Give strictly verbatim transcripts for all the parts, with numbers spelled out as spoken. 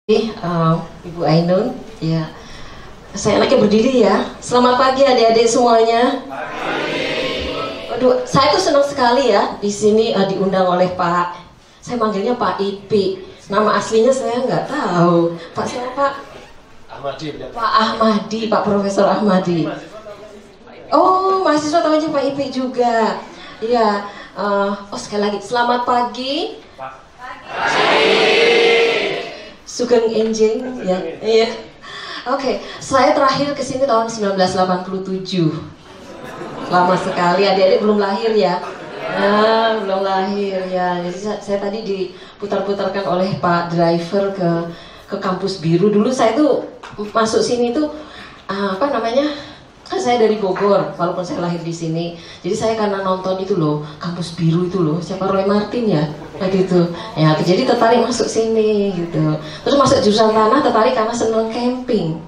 Uh, Ibu Ainun, ya, saya lagi berdiri ya. Selamat pagi adik-adik semuanya. Waduh, saya tuh senang sekali ya di sini uh, diundang oleh Pak. Saya manggilnya Pak Ipi. Nama aslinya saya nggak tahu. Pak siapa Pak? Ahmadi. Pak Ahmadi, Pak Profesor Ahmadi. Oh, mahasiswa tahu aja Pak Ipi juga. Iya. Uh, oh sekali lagi, selamat pagi. Pak. Sugeng Enjing, ya, iya. Oke, okay. Saya terakhir kesini tahun seribu sembilan ratus delapan puluh tujuh. Lama sekali, adik-adik belum lahir ya. Nah, belum lahir ya. Jadi saya, saya tadi diputar-putarkan oleh Pak driver ke ke kampus biru. Dulu saya tuh masuk sini tuh apa namanya? Kan saya dari Bogor, walaupun saya lahir di sini. Jadi saya karena nonton itu loh, kampus biru itu loh, siapa Roy Martin ya, tadi itu. Ya, jadi tertarik masuk sini gitu. Terus masuk jurusan tanah tertarik karena seneng camping.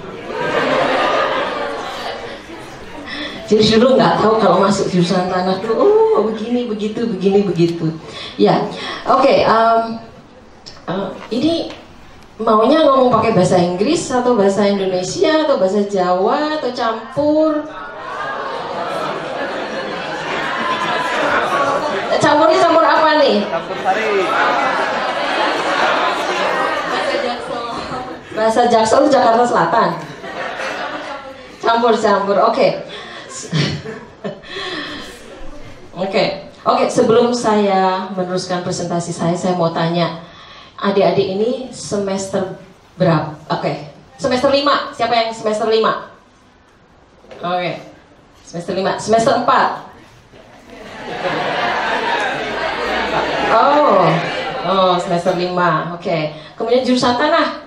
Jadi dulu nggak tahu kalau masuk jurusan tanah tuh, oh begini, begitu, begini, begitu. Ya, oke. Okay, um, uh, ini maunya ngomong pakai bahasa Inggris atau bahasa Indonesia atau bahasa Jawa atau campur? Campurnya campur apa nih? Campur sari. Bahasa Jaksel. Bahasa Jaksel itu Jakarta Selatan. Campur-campur. Oke. Okay. Oke. Okay. Oke, okay, sebelum saya meneruskan presentasi saya, saya mau tanya adik-adik ini semester berapa? Oke, okay. Semester lima. Siapa yang semester lima? Oke, okay. Semester lima. Semester empat. Oh, oh semester lima. Oke. Okay. Kemudian jurusan tanah.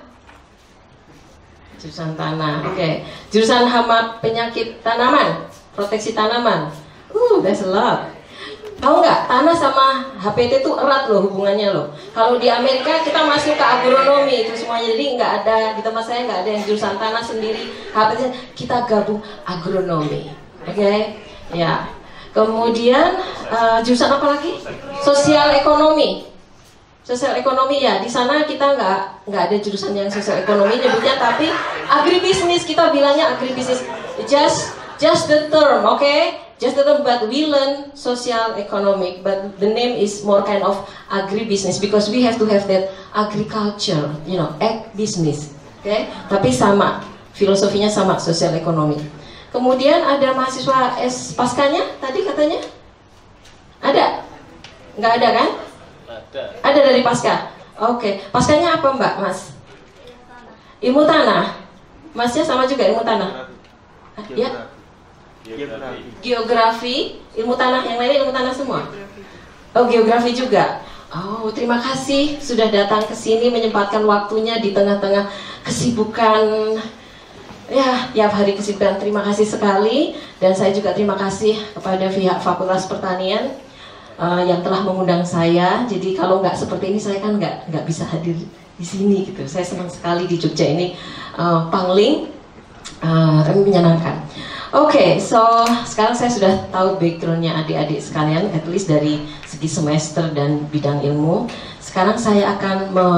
Jurusan tanah. Oke. Okay. Jurusan hama penyakit tanaman, proteksi tanaman. Uh, that's a lot. Tahu nggak, tanah sama H P T itu erat loh hubungannya loh. Kalau di Amerika kita masuk ke agronomi itu semuanya, jadi nggak ada di tempat saya nggak ada yang jurusan tanah sendiri, H P T kita gabung agronomi, oke? Okay? Ya. Kemudian uh, jurusan apa lagi? Sosial ekonomi. Sosial ekonomi ya, di sana kita nggak nggak ada jurusan yang sosial ekonomi nyebutnya, tapi agribisnis kita bilangnya agribisnis. Just just the term, oke? Okay? Just the term, but we learn social economic, but the name is more kind of agribusiness because we have to have that agriculture, you know, ag business, oke? Okay? Tapi sama, filosofinya sama, social economic. Kemudian ada mahasiswa S paskanya tadi katanya? Ada? Nggak ada kan? Ada. Ada dari pasca. Oke, okay. Paskanya apa Mbak, Mas? Ilmu tanah. Masnya sama juga ilmu tanah? Ya? Geografi. Geografi, ilmu tanah, yang lainnya ilmu tanah semua? Oh, geografi juga. Oh, terima kasih sudah datang ke sini menyempatkan waktunya di tengah-tengah kesibukan ya, tiap hari kesibukan. Terima kasih sekali, dan saya juga terima kasih kepada pihak Fakultas Pertanian uh, yang telah mengundang saya. Jadi kalau nggak seperti ini saya kan nggak nggak bisa hadir di sini gitu. Saya senang sekali di Jogja ini, uh, Pangling, uh, kami menyenangkan. Oke, okay, so sekarang saya sudah tahu backgroundnya adik-adik sekalian, at least dari segi semester dan bidang ilmu. Sekarang saya akan me,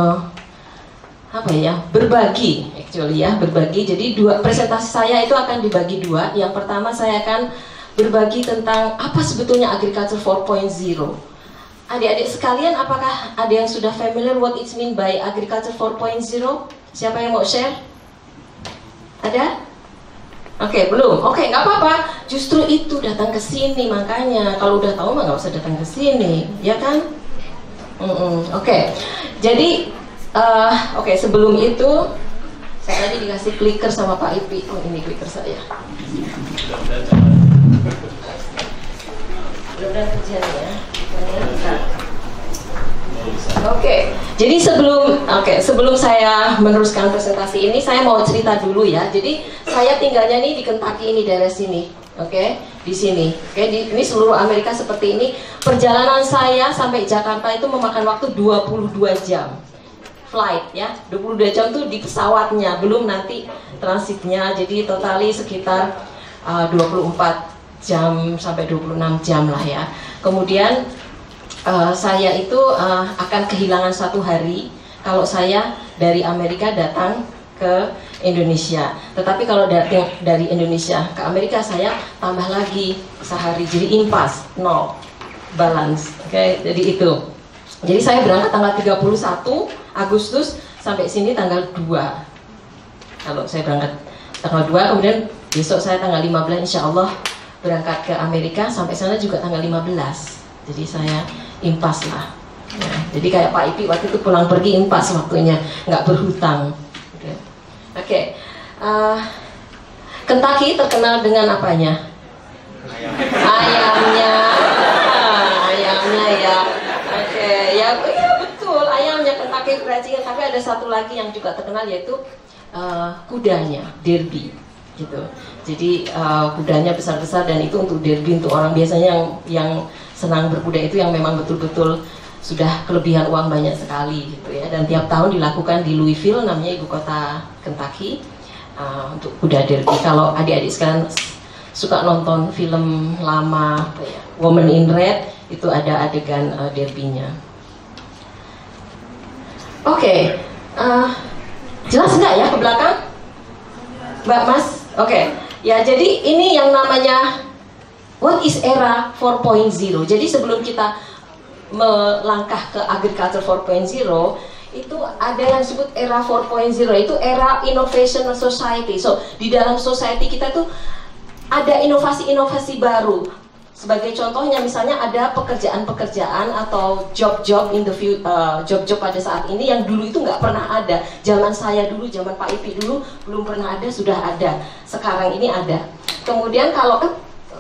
apa ya, berbagi, actually ya, berbagi. Jadi dua presentasi saya itu akan dibagi dua. Yang pertama saya akan berbagi tentang apa sebetulnya agriculture four point oh. Adik-adik sekalian, apakah ada yang sudah familiar what it mean by agriculture four point oh? Siapa yang mau share? Ada? Oke, okay, belum. Oke, okay, nggak apa-apa. Justru itu datang ke sini, makanya kalau udah tahu mah nggak usah datang ke sini, ya kan? Mm -mm. Oke, okay. Jadi, uh, oke okay, sebelum itu saya tadi dikasih clicker sama Pak Ipi. Oh, ini clicker saya. Mudah-mudahan kerjaan ya. Oke, okay. Jadi sebelum oke okay, sebelum saya meneruskan presentasi ini, saya mau cerita dulu ya. Jadi saya tinggalnya nih di Kentucky ini, daerah sini, oke, okay? Di sini, oke, okay? Di ini seluruh Amerika seperti ini. Perjalanan saya sampai Jakarta itu memakan waktu dua puluh dua jam flight ya, dua puluh dua jam tuh di pesawatnya, belum nanti transitnya. Jadi totali sekitar uh, dua puluh empat jam sampai dua puluh enam jam lah ya. Kemudian Uh, saya itu uh, akan kehilangan satu hari kalau saya dari Amerika datang ke Indonesia. Tetapi kalau dari, dari Indonesia ke Amerika saya tambah lagi sehari, jadi impas, nol, balance. Oke, okay? Jadi itu. Jadi saya berangkat tanggal tiga puluh satu Agustus sampai sini tanggal dua. Kalau saya berangkat tanggal dua, kemudian besok saya tanggal lima belas insya Allah berangkat ke Amerika, sampai sana juga tanggal lima belas. Jadi saya impas lah. Ya, jadi kayak Pak Ipi waktu itu pulang pergi impas waktunya, nggak berhutang. Oke, okay. uh, Kentucky terkenal dengan apanya? Ayamnya, ah, ayamnya ya. Oke, okay. ya, ya betul, ayamnya Kentucky Fried Chicken. Tapi ada satu lagi yang juga terkenal, yaitu uh, kudanya, Derby, gitu. Jadi uh, kudanya besar-besar, dan itu untuk Derby, untuk orang biasanya yang yang senang berkuda itu yang memang betul-betul sudah kelebihan uang banyak sekali gitu ya. Dan tiap tahun dilakukan di Louisville, namanya ibu kota Kentucky, uh, untuk kuda Derby. Kalau adik-adik sekarang suka nonton film lama apa ya, Woman in Red, itu ada adegan uh, Derby-nya. Oke, okay. uh, jelas nggak ya ke belakang, Mbak Mas? Oke, okay. Ya jadi ini yang namanya what is era four point oh. Jadi sebelum kita melangkah ke agriculture four point oh, itu ada yang disebut era four point oh, itu era innovation society. So di dalam society kita tuh ada inovasi-inovasi baru. Sebagai contohnya misalnya ada pekerjaan-pekerjaan atau job-job in the future, uh, job-job pada saat ini yang dulu itu nggak pernah ada. Zaman saya dulu, zaman Pak Ipi dulu belum pernah ada, sudah ada. Sekarang ini ada. Kemudian kalau eh,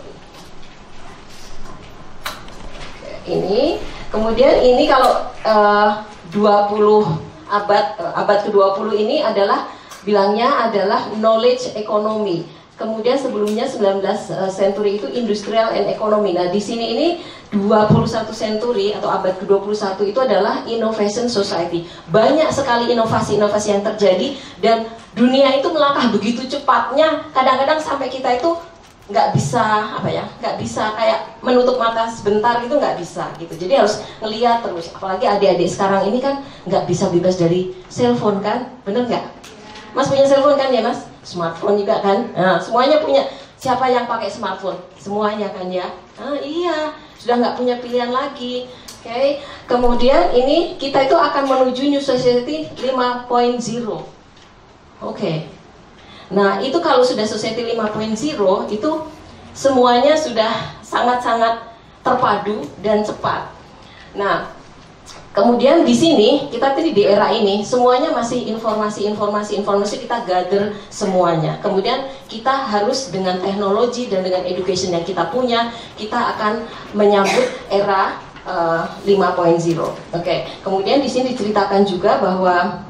ini Kemudian ini kalau uh, dua puluh abad uh, abad ke dua puluh ini adalah bilangnya adalah knowledge economy. Kemudian sebelumnya sembilan belas century itu industrial and economy. Nah, di sini ini dua puluh satu century atau abad ke dua puluh satu itu adalah innovation society. Banyak sekali inovasi-inovasi yang terjadi, dan dunia itu melangkah begitu cepatnya, kadang-kadang sampai kita itu nggak bisa apa ya, nggak bisa kayak menutup mata sebentar, itu nggak bisa gitu. Jadi harus ngeliat terus. Apalagi adik-adik sekarang ini kan nggak bisa bebas dari cellphone kan, bener nggak? Mas punya cellphone kan ya Mas? Smartphone juga kan? Nah, semuanya punya. Siapa yang pakai smartphone? Semuanya kan ya? Ah, iya, sudah nggak punya pilihan lagi. Oke, okay. Kemudian ini kita itu akan menuju New Society lima point oh. Oke. Okay. Nah, itu kalau sudah Society lima point oh, itu semuanya sudah sangat-sangat terpadu dan cepat. Nah, kemudian di sini, kita tadi di era ini, semuanya masih informasi-informasi, informasi kita gather semuanya. Kemudian kita harus dengan teknologi dan dengan education yang kita punya, kita akan menyambut era uh, lima point oh. Oke, okay. Kemudian di sini diceritakan juga bahwa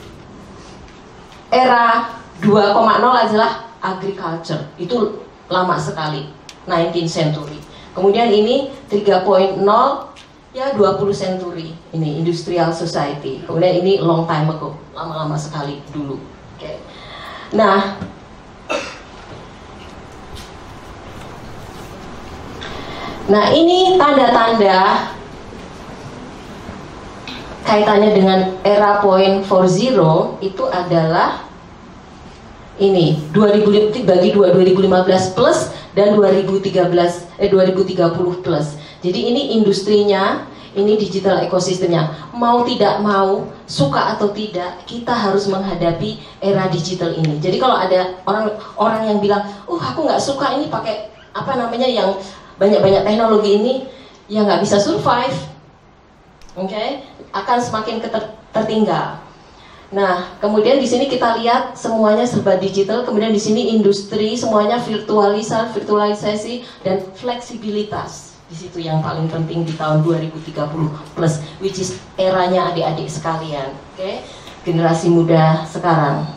era dua koma nol adalah agriculture, itu lama sekali, nineteenth century. Kemudian ini tiga koma nol ya dua puluh century, ini industrial society. Kemudian ini long time ago, lama-lama sekali dulu. Oke. Okay. Nah, nah ini tanda-tanda kaitannya dengan era point four oh itu adalah ini dua ribu bagi dua, dua ribu lima belas plus dan dua ribu tiga belas eh dua ribu tiga puluh plus. Jadi ini industrinya, ini digital ekosistemnya. Mau tidak mau, suka atau tidak, kita harus menghadapi era digital ini. Jadi kalau ada orang orang yang bilang, "Uh, aku nggak suka ini pakai apa namanya yang banyak-banyak teknologi ini," ya nggak bisa survive. Oke, okay? Akan semakin keter tertinggal. Nah, kemudian di sini kita lihat semuanya serba digital, kemudian di sini industri semuanya virtualisasi, virtualisasi dan fleksibilitas. Di situ yang paling penting di tahun dua ribu tiga puluh plus, which is eranya adik-adik sekalian, oke? Okay? Generasi muda sekarang.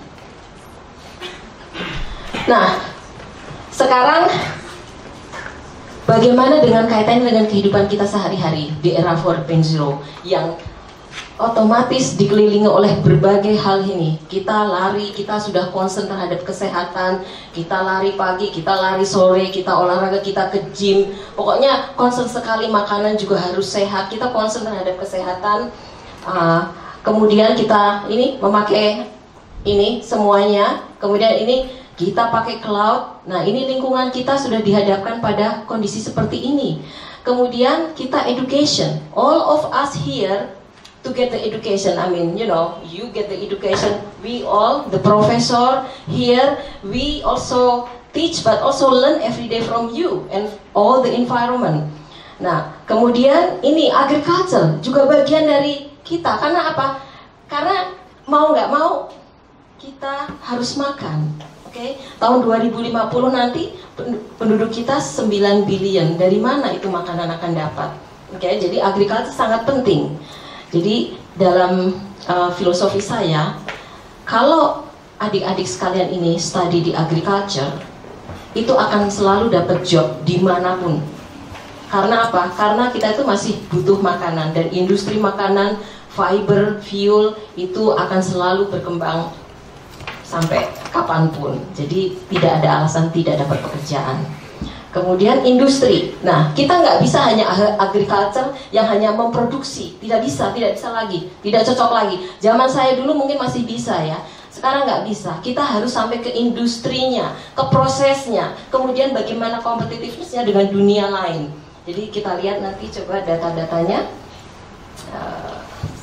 Nah, sekarang bagaimana dengan kaitannya dengan kehidupan kita sehari-hari di era four point oh yang otomatis dikelilingi oleh berbagai hal ini. Kita lari, kita sudah concern terhadap kesehatan, kita lari pagi, kita lari sore, kita olahraga, kita ke gym. Pokoknya concern sekali, makanan juga harus sehat. Kita concern terhadap kesehatan. Uh, kemudian kita ini memakai ini semuanya, kemudian ini kita pakai cloud. Nah, ini lingkungan kita sudah dihadapkan pada kondisi seperti ini. Kemudian kita education, all of us here to get the education. I mean, you know, you get the education, we all, the professor here, we also teach but also learn every day from you and all the environment. Nah, kemudian ini agriculture juga bagian dari kita. Karena apa? Karena mau nggak mau kita harus makan. Oke, okay? Tahun dua ribu lima puluh nanti penduduk kita sembilan billion. Dari mana itu makanan akan dapat? Oke, okay? Jadi agriculture sangat penting. Jadi dalam uh, filosofi saya, kalau adik-adik sekalian ini study di agriculture, itu akan selalu dapat job dimanapun. Karena apa? Karena kita itu masih butuh makanan, dan industri makanan, fiber, fuel itu akan selalu berkembang sampai kapanpun. Jadi tidak ada alasan tidak dapat pekerjaan. Kemudian industri. Nah, kita nggak bisa hanya agriculture yang hanya memproduksi. Tidak bisa, tidak bisa lagi, tidak cocok lagi. Zaman saya dulu mungkin masih bisa ya. Sekarang nggak bisa, kita harus sampai ke industrinya, ke prosesnya, kemudian bagaimana kompetitifnya dengan dunia lain. Jadi kita lihat nanti coba data-datanya. Uh,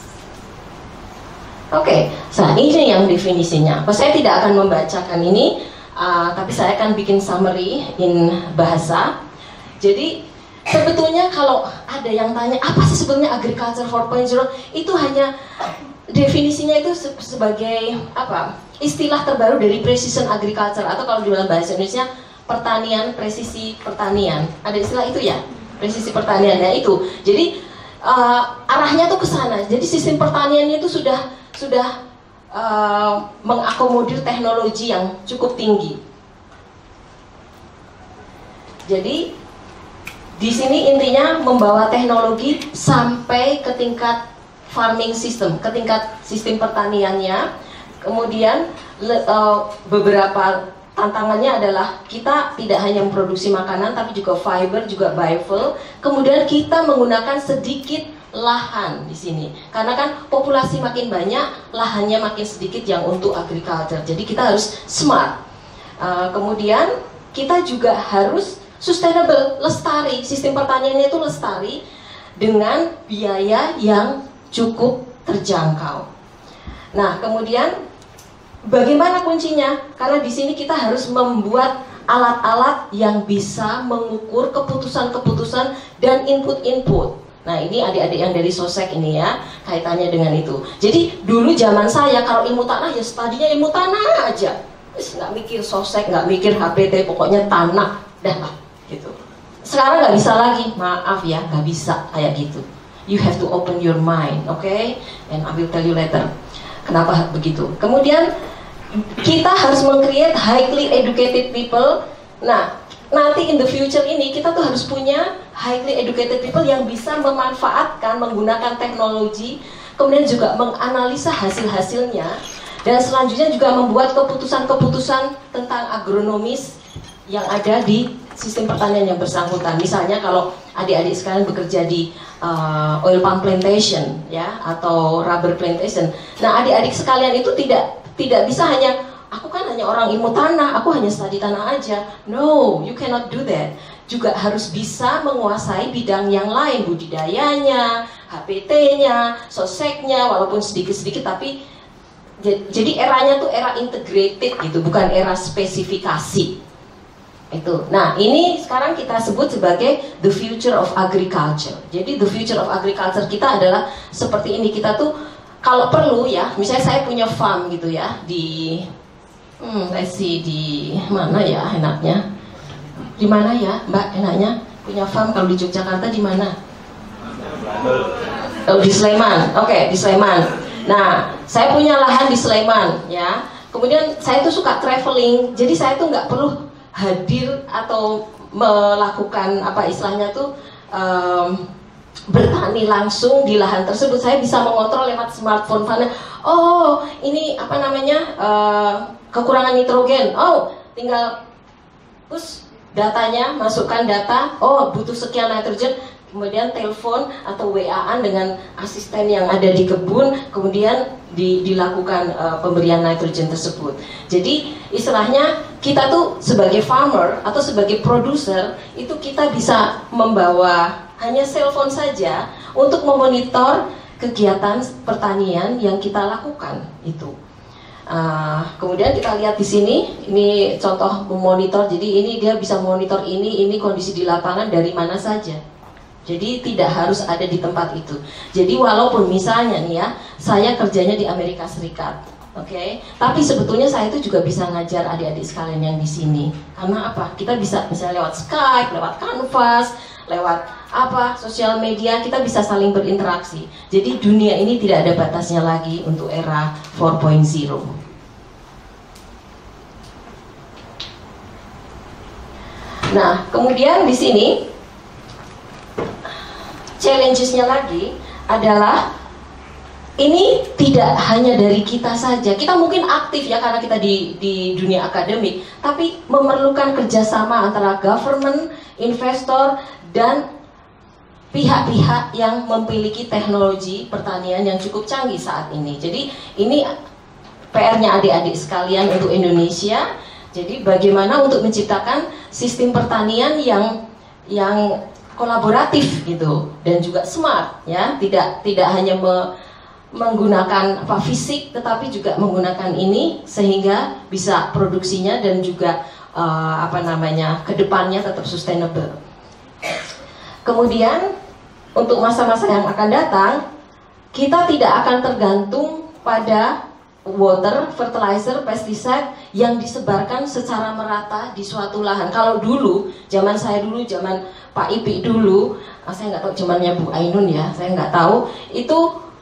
Oke, okay. Nah ini yang definisinya. Saya tidak akan membacakan ini, uh, tapi saya akan bikin summary in bahasa. Jadi sebetulnya kalau ada yang tanya, apa sih sebetulnya agriculture four point oh? Itu hanya definisinya itu sebagai apa? Istilah terbaru dari precision agriculture, atau kalau di dalam bahasa Indonesia pertanian presisi pertanian. Ada istilah itu ya, presisi pertanian ya itu. Jadi uh, arahnya tuh ke sana. Jadi sistem pertaniannya itu sudah sudah uh, mengakomodir teknologi yang cukup tinggi. Jadi di sini intinya membawa teknologi sampai ke tingkat farming system, ke tingkat sistem pertaniannya. Kemudian le, uh, beberapa tantangannya adalah kita tidak hanya memproduksi makanan, tapi juga fiber, juga biofuel. Kemudian kita menggunakan sedikit lahan di sini, karena kan populasi makin banyak, lahannya makin sedikit yang untuk agriculture. Jadi kita harus smart. Uh, kemudian kita juga harus sustainable, lestari. Sistem pertaniannya itu lestari dengan biaya yang cukup terjangkau. Nah, kemudian bagaimana kuncinya? Karena di sini kita harus membuat alat-alat yang bisa mengukur keputusan-keputusan dan input-input. Nah, ini adik-adik yang dari Sosek ini ya, kaitannya dengan itu. Jadi dulu zaman saya kalau ilmu tanah ya tadinya ilmu tanah aja, terus nggak mikir Sosek, nggak mikir H P T, pokoknya tanah, dah lah gitu. Sekarang nggak bisa lagi, maaf ya, nggak bisa kayak gitu. You have to open your mind, oke? Okay? And I will tell you later kenapa begitu. Kemudian kita harus meng-create highly educated people. Nah, nanti in the future ini kita tuh harus punya highly educated people yang bisa memanfaatkan, menggunakan teknologi, kemudian juga menganalisa hasil-hasilnya, dan selanjutnya juga membuat keputusan-keputusan tentang agronomis yang ada di sistem pertanian yang bersangkutan. Misalnya kalau adik-adik sekalian bekerja di uh, oil palm plantation ya, atau rubber plantation. Nah, adik-adik sekalian itu tidak tidak bisa hanya, aku kan hanya orang ilmu tanah, aku hanya studi tanah aja. No, you cannot do that. Juga harus bisa menguasai bidang yang lain, budidayanya, H P T-nya, soseknya, walaupun sedikit-sedikit, tapi jadi eranya tuh era integrated gitu, bukan era spesifikasi. Itu. Nah, ini sekarang kita sebut sebagai the future of agriculture. Jadi the future of agriculture kita adalah seperti ini. Kita tuh kalau perlu ya, misalnya saya punya farm gitu ya di Hmm, let's see, di mana ya enaknya? Di mana ya, Mbak, enaknya punya farm kalau di Yogyakarta di mana? Oh, di Sleman. Oke, okay, di Sleman. Nah, saya punya lahan di Sleman, ya. Kemudian saya tuh suka traveling, jadi saya tuh nggak perlu hadir atau melakukan apa istilahnya tuh um, bertani langsung di lahan tersebut. Saya bisa mengontrol lewat smartphone. Oh, ini apa namanya? Uh, kekurangan nitrogen, oh tinggal push datanya, masukkan data, oh butuh sekian nitrogen, kemudian telepon atau W A-an dengan asisten yang ada di kebun, kemudian di, dilakukan uh, pemberian nitrogen tersebut. Jadi istilahnya kita tuh sebagai farmer atau sebagai produser itu kita bisa membawa hanya cellphone saja untuk memonitor kegiatan pertanian yang kita lakukan itu. Uh, kemudian kita lihat di sini, ini contoh memonitor. Jadi ini dia bisa monitor ini, ini kondisi di lapangan dari mana saja. Jadi tidak harus ada di tempat itu. Jadi walaupun misalnya nih ya, saya kerjanya di Amerika Serikat, oke, okay? Tapi sebetulnya saya itu juga bisa ngajar adik-adik sekalian yang di sini. Karena apa? Kita bisa misalnya lewat Skype, lewat Canvas, lewat apa sosial media, kita bisa saling berinteraksi. Jadi dunia ini tidak ada batasnya lagi untuk era empat titik nol. Nah, kemudian di sini challenges-nya lagi adalah ini tidak hanya dari kita saja. Kita mungkin aktif ya karena kita di, di dunia akademik, tapi memerlukan kerjasama antara government, investor, dan pihak-pihak yang memiliki teknologi pertanian yang cukup canggih saat ini. Jadi ini P R-nya adik-adik sekalian untuk Indonesia. Jadi bagaimana untuk menciptakan sistem pertanian yang yang kolaboratif gitu dan juga smart ya, tidak tidak hanya me, menggunakan apa fisik tetapi juga menggunakan ini sehingga bisa produksinya dan juga uh, apa namanya kedepannya tetap sustainable. Kemudian untuk masa-masa yang akan datang kita tidak akan tergantung pada water, fertilizer, pesticide yang disebarkan secara merata di suatu lahan. Kalau dulu, zaman saya dulu, zaman Pak Ipi dulu, saya nggak tahu zamannya Bu Ainun ya, saya nggak tahu, itu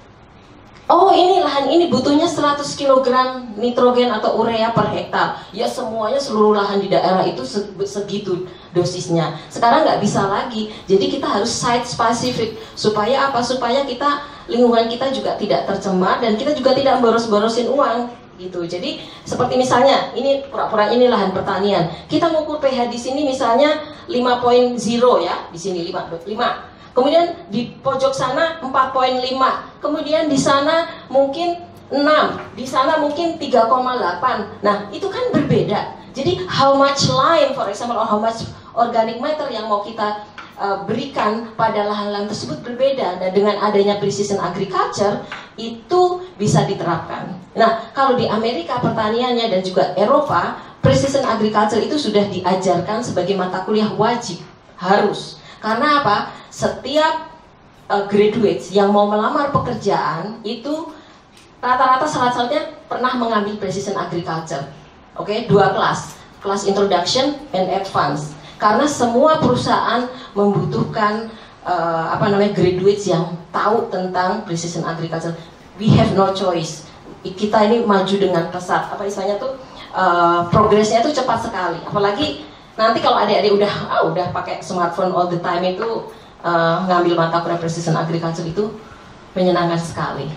oh ini lahan ini butuhnya seratus kilogram nitrogen atau urea per hektar. Ya semuanya seluruh lahan di daerah itu segitu dosisnya. Sekarang nggak bisa lagi. Jadi kita harus site spesifik. Supaya apa? Supaya kita lingkungan kita juga tidak tercemar dan kita juga tidak boros-borosin uang gitu. Jadi seperti misalnya ini pura-pura ini lahan pertanian. Kita ngukur pH di sini misalnya lima koma nol ya, di sini lima. Kemudian di pojok sana empat koma lima, kemudian di sana mungkin enam, di sana mungkin tiga koma delapan. Nah, itu kan berbeda. Jadi how much lime for example or how much organic matter yang mau kita uh, berikan pada lahan-lahan tersebut berbeda. Dan dengan adanya precision agriculture itu bisa diterapkan. Nah, kalau di Amerika pertaniannya dan juga Eropa, precision agriculture itu sudah diajarkan sebagai mata kuliah wajib, harus. Karena apa? Setiap uh, graduates yang mau melamar pekerjaan itu rata-rata syarat-syaratnya pernah mengambil precision agriculture. Oke, okay? Dua kelas, kelas introduction and advance. Karena semua perusahaan membutuhkan uh, apa namanya graduates yang tahu tentang precision agriculture. We have no choice. Kita ini maju dengan pesat. Apa istilahnya tuh uh, progresnya tuh cepat sekali. Apalagi nanti kalau adik-adik udah ah, udah pakai smartphone all the time itu uh, ngambil mata kuliah precision agriculture itu menyenangkan sekali.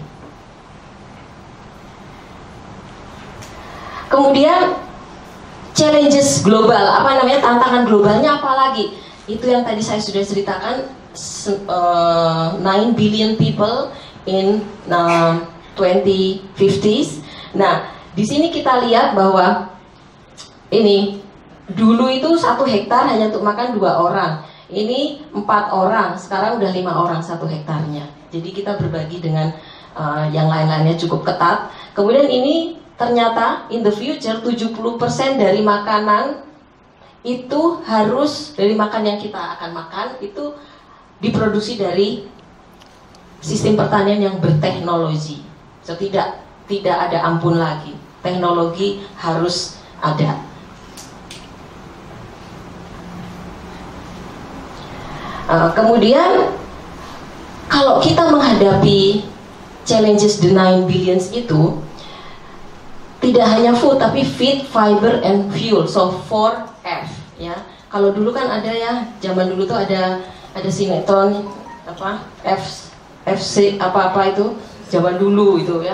Kemudian challenges global, apa namanya tantangan globalnya apa lagi? Itu yang tadi saya sudah ceritakan, uh, nine billion people in uh, twenty fifties. Nah, di sini kita lihat bahwa ini dulu itu satu hektar hanya untuk makan dua orang. Ini empat orang, sekarang udah lima orang satu hektarnya. Jadi kita berbagi dengan uh, yang lain-lainnya cukup ketat. Kemudian ini ternyata in the future tujuh puluh persen dari makanan itu harus dari makan yang kita akan makan itu diproduksi dari sistem pertanian yang berteknologi. So tidak tidak ada ampun lagi. Teknologi harus ada. Uh, kemudian kalau kita menghadapi challenges the nine billions itu tidak hanya food tapi feed, fiber, and fuel. So four F ya. Kalau dulu kan ada ya, zaman dulu tuh ada ada sinetron apa F FC apa apa itu zaman dulu itu ya.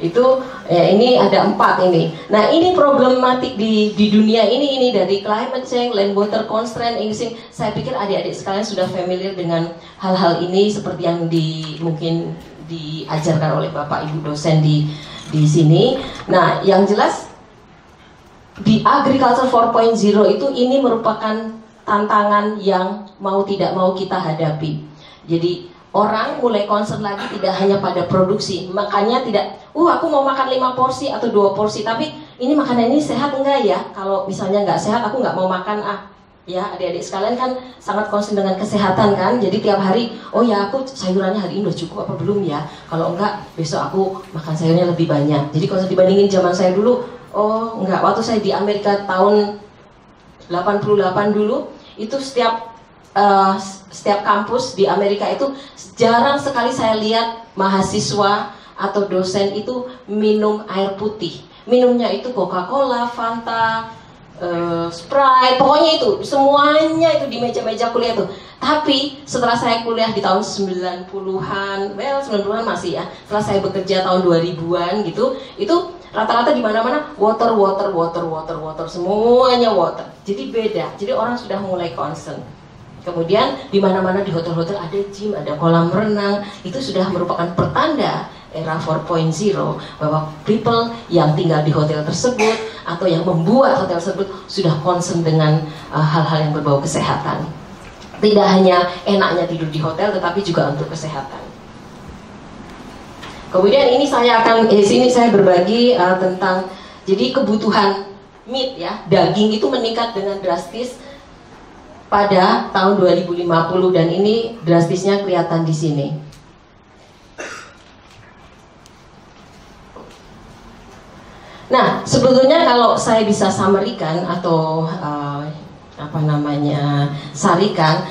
Itu ya, ini ada empat ini. Nah ini problematik di di dunia ini ini dari climate change, land water constraint, aging. Saya pikir adik-adik sekalian sudah familiar dengan hal-hal ini seperti yang di mungkin diajarkan oleh Bapak Ibu dosen di di sini. Nah yang jelas di agriculture empat titik nol itu ini merupakan tantangan yang mau tidak mau kita hadapi. Jadi orang mulai concern lagi tidak hanya pada produksi, makanya tidak, uh aku mau makan lima porsi atau dua porsi, tapi ini makanan ini sehat enggak ya? Kalau misalnya nggak sehat, aku nggak mau makan ah. Ya adik-adik sekalian kan sangat concern dengan kesehatan kan, jadi tiap hari, oh ya aku sayurannya hari ini udah cukup apa belum ya? Kalau enggak, besok aku makan sayurnya lebih banyak. Jadi kalau dibandingin zaman saya dulu, oh enggak, waktu saya di Amerika tahun delapan puluh delapan dulu, itu setiap Uh, setiap kampus di Amerika itu jarang sekali saya lihat mahasiswa atau dosen itu minum air putih. Minumnya itu Coca-Cola, Fanta, uh, Sprite, pokoknya itu semuanya itu di meja-meja kuliah tuh. Tapi setelah saya kuliah di tahun sembilan puluhan, well sembilan puluhan masih ya. Setelah saya bekerja tahun dua ribuan gitu, itu rata-rata di mana-mana water, water, water, water, water, semuanya water. Jadi beda. Jadi orang sudah mulai concern. Kemudian di mana-mana di hotel-hotel ada gym, ada kolam renang, itu sudah merupakan pertanda era empat titik nol bahwa people yang tinggal di hotel tersebut atau yang membuat hotel tersebut sudah concern dengan hal-hal uh, yang berbau kesehatan. Tidak hanya enaknya tidur di hotel, tetapi juga untuk kesehatan. Kemudian ini saya akan, eh, sini saya berbagi uh, tentang jadi kebutuhan meat ya, daging itu meningkat dengan drastis pada tahun dua ribu lima puluh dan ini drastisnya kelihatan di sini. Nah, sebetulnya kalau saya bisa summary-kan atau uh, apa namanya sarikan,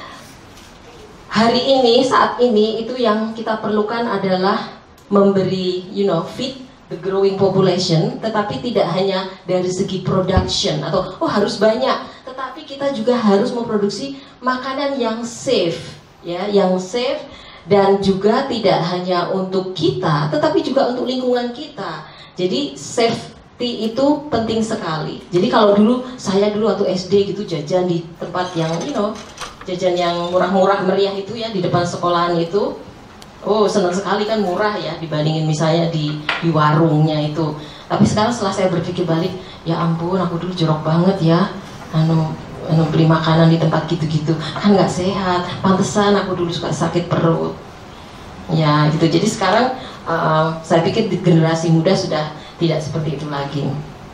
hari ini saat ini itu yang kita perlukan adalah memberi, you know, feed the growing population, tetapi tidak hanya dari segi production atau oh harus banyak, tetapi kita juga harus memproduksi makanan yang safe, ya, yang safe dan juga tidak hanya untuk kita, tetapi juga untuk lingkungan kita. Jadi safety itu penting sekali. Jadi kalau dulu saya dulu waktu S D gitu jajan di tempat yang, you know, jajan yang murah-murah meriah itu ya di depan sekolahan itu. Oh senang sekali kan, murah ya dibandingin misalnya di, di warungnya itu. Tapi sekarang setelah saya berpikir balik, ya ampun aku dulu jorok banget ya anu, anu beli makanan di tempat gitu-gitu, kan nggak sehat. Pantesan aku dulu suka sakit perut. Ya gitu. Jadi sekarang uh, saya pikir di generasi muda sudah tidak seperti itu lagi.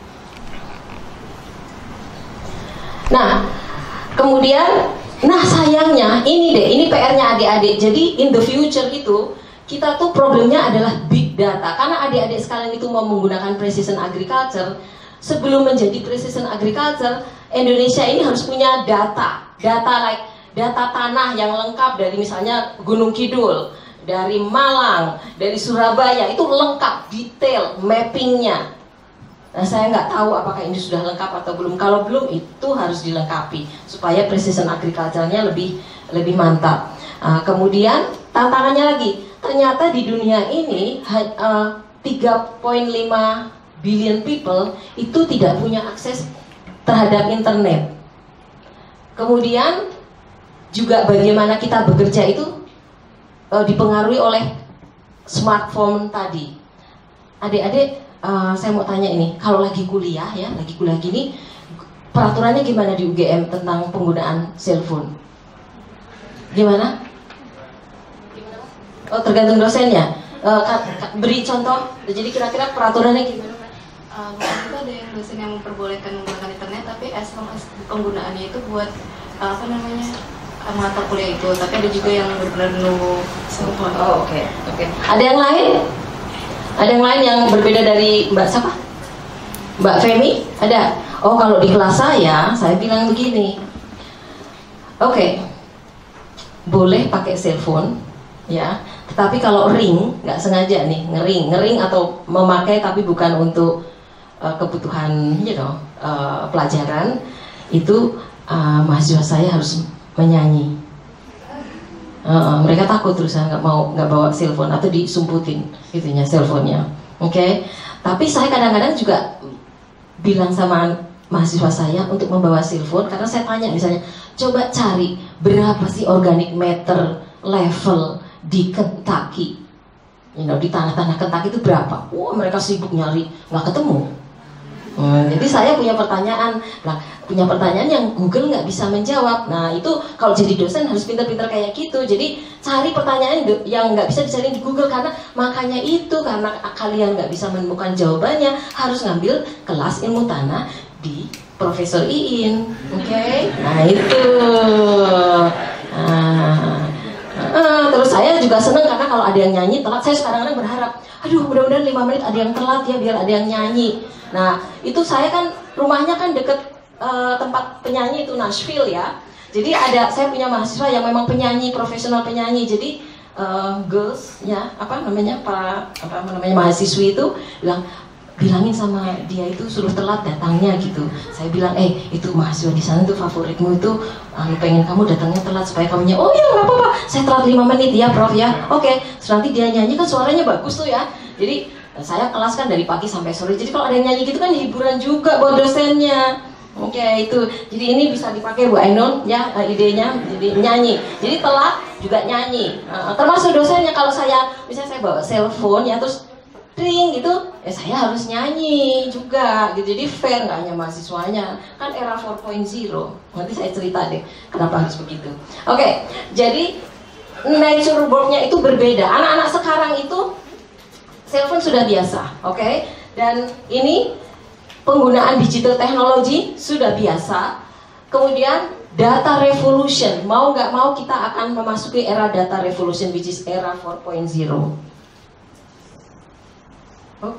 Nah kemudian, nah sayangnya ini deh, ini P R-nya adik-adik. Jadi in the future itu kita tuh problemnya adalah big data. Karena adik-adik sekalian itu mau menggunakan precision agriculture. Sebelum menjadi precision agriculture, Indonesia ini harus punya data. Data like data tanah yang lengkap dari misalnya Gunung Kidul, dari Malang, dari Surabaya, itu lengkap, detail, mappingnya. Nah, saya nggak tahu apakah ini sudah lengkap atau belum. Kalau belum, itu harus dilengkapi supaya precision agriculture-nya lebih lebih mantap. Uh, kemudian tantangannya lagi, ternyata di dunia ini uh, tiga koma lima billion people itu tidak punya akses terhadap internet. Kemudian juga bagaimana kita bekerja itu uh, dipengaruhi oleh smartphone tadi. Adik-adik, Uh, saya mau tanya ini, kalau lagi kuliah ya, lagi kuliah gini, peraturannya gimana di U G M tentang penggunaan cellphone? Gimana? Oh tergantung dosennya. Uh, beri contoh. Jadi kira-kira peraturannya gimana? Uh, itu ada yang dosen yang memperbolehkan menggunakan internet, tapi as long as penggunaannya itu buat uh, apa namanya mata kuliah itu. Tapi ada juga yang benar-benar nunggu cellphone. Oh oke, okay. oke. Okay. Ada yang lain? Ada yang lain yang berbeda dari Mbak siapa? Mbak Femi? Ada? Oh kalau di kelas saya, saya bilang begini. Oke, okay. Boleh pakai cellphone, ya. Tetapi kalau ring, nggak sengaja nih, ngering, ngering atau memakai tapi bukan untuk uh, kebutuhan, you know, uh, pelajaran, itu uh, mahasiswa saya harus menyanyi. Uh, mereka takut terusan nggak mau nggak bawa cellphone atau disumputin itunya cellphone-nya. Oke, okay? Tapi saya kadang-kadang juga bilang sama mahasiswa saya untuk membawa silfon, karena saya tanya misalnya, coba cari berapa sih organic matter level di Kentucky, you know, di tanah-tanah Kentucky itu berapa? Wah, mereka sibuk nyari, nggak ketemu. Hmm, jadi saya punya pertanyaan, nah, punya pertanyaan yang Google nggak bisa menjawab. Nah itu kalau jadi dosen harus pintar-pintar kayak gitu. Jadi cari pertanyaan yang nggak bisa dicari di Google, karena makanya itu karena kalian nggak bisa menemukan jawabannya harus ngambil kelas ilmu tanah di Profesor Iin, oke? Okay? Nah itu. Nah, uh, terus saya juga seneng karena kalau ada yang nyanyi telat, saya kadang-kadang berharap, aduh mudah-mudahan lima menit ada yang telat ya biar ada yang nyanyi. Nah itu saya kan rumahnya kan deket uh, tempat penyanyi itu Nashville ya. Jadi ada, saya punya mahasiswa yang memang penyanyi, profesional penyanyi. Jadi uh, girls ya, apa namanya, para apa namanya mahasiswi itu bilang, bilangin sama dia itu suruh telat datangnya gitu. Saya bilang, eh itu mahasiswa di sana tuh favoritmu itu, um, pengen kamu datangnya telat supaya kamunya, oh iya nggak apa-apa, saya telat lima menit ya Prof ya. Oke, okay. Terus nanti dia nyanyi kan suaranya bagus tuh ya. Jadi saya kelas kan dari pagi sampai sore, jadi kalau ada yang nyanyi gitu kan hiburan juga buat dosennya. Oke, okay, itu. Jadi ini bisa dipakai Bu Ainun ya, idenya, jadi nyanyi. Jadi telat juga nyanyi. Uh, termasuk dosennya, kalau saya misalnya saya bawa cellphone ya terus ring gitu, ya saya harus nyanyi juga gitu. Jadi fair, nggak hanya mahasiswanya. Kan era empat titik nol. Nanti saya cerita deh kenapa harus begitu. Oke, okay, jadi nature work-nya itu berbeda. Anak-anak sekarang itu cellphone sudah biasa, oke? Okay? Dan ini penggunaan digital technology sudah biasa. Kemudian data revolution, mau nggak mau kita akan memasuki era data revolution, which is era empat titik nol. Oh. Oke,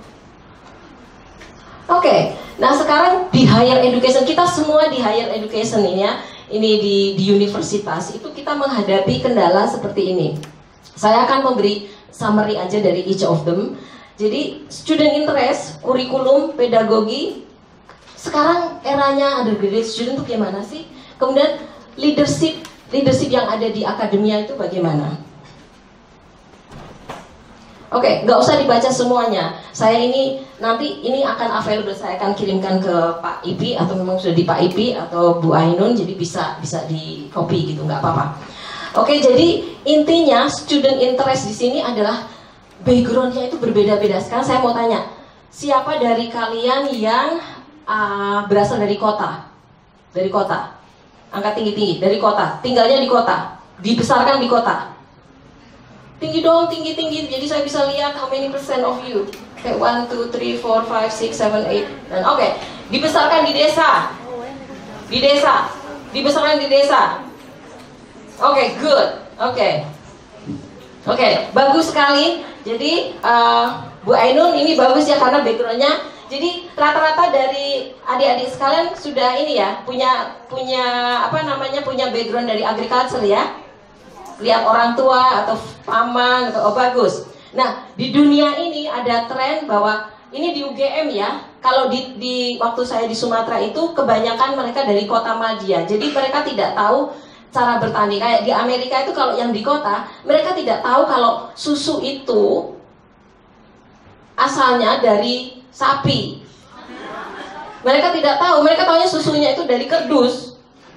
okay. Nah sekarang di higher education, kita semua di higher education ini ya, ini di, di universitas itu kita menghadapi kendala seperti ini. Saya akan memberi summary aja dari each of them. Jadi student interest, kurikulum, pedagogi. Sekarang eranya undergraduate student itu gimana sih? Kemudian leadership, leadership yang ada di akademia itu bagaimana? Oke, okay, nggak usah dibaca semuanya. Saya ini nanti ini akan available, saya akan kirimkan ke Pak Ipi atau memang sudah di Pak Ipi atau Bu Ainun, jadi bisa bisa di copy gitu, nggak apa-apa. Oke, okay, jadi intinya student interest di sini adalah backgroundnya itu berbeda-beda. Sekarang saya mau tanya, siapa dari kalian yang uh, berasal dari kota? Dari kota? Angkat tinggi-tinggi, dari kota. Tinggalnya di kota, dibesarkan di kota. Tinggi dong, tinggi-tinggi, jadi saya bisa lihat how many percent of you. Oke, okay, one, two, three, four, five, six, seven, eight. Dan oke, okay. Dibesarkan di desa. Di desa. Dibesarkan di desa. Oke, okay, good. Oke. Okay. Oke, okay, bagus sekali. Jadi uh, Bu Ainun ini bagus ya karena backgroundnya. Jadi rata-rata dari adik-adik sekalian sudah ini ya, punya punya apa namanya, punya background dari agriculture ya. Lihat orang tua atau paman atau oh bagus. Nah di dunia ini ada tren bahwa ini di U G M ya. Kalau di, di waktu saya di Sumatera itu kebanyakan mereka dari kota madya. Jadi mereka tidak tahu cara bertani. Kayak di Amerika itu kalau yang di kota, mereka tidak tahu kalau susu itu asalnya dari sapi. Mereka tidak tahu. Mereka taunya susunya itu dari kerdus.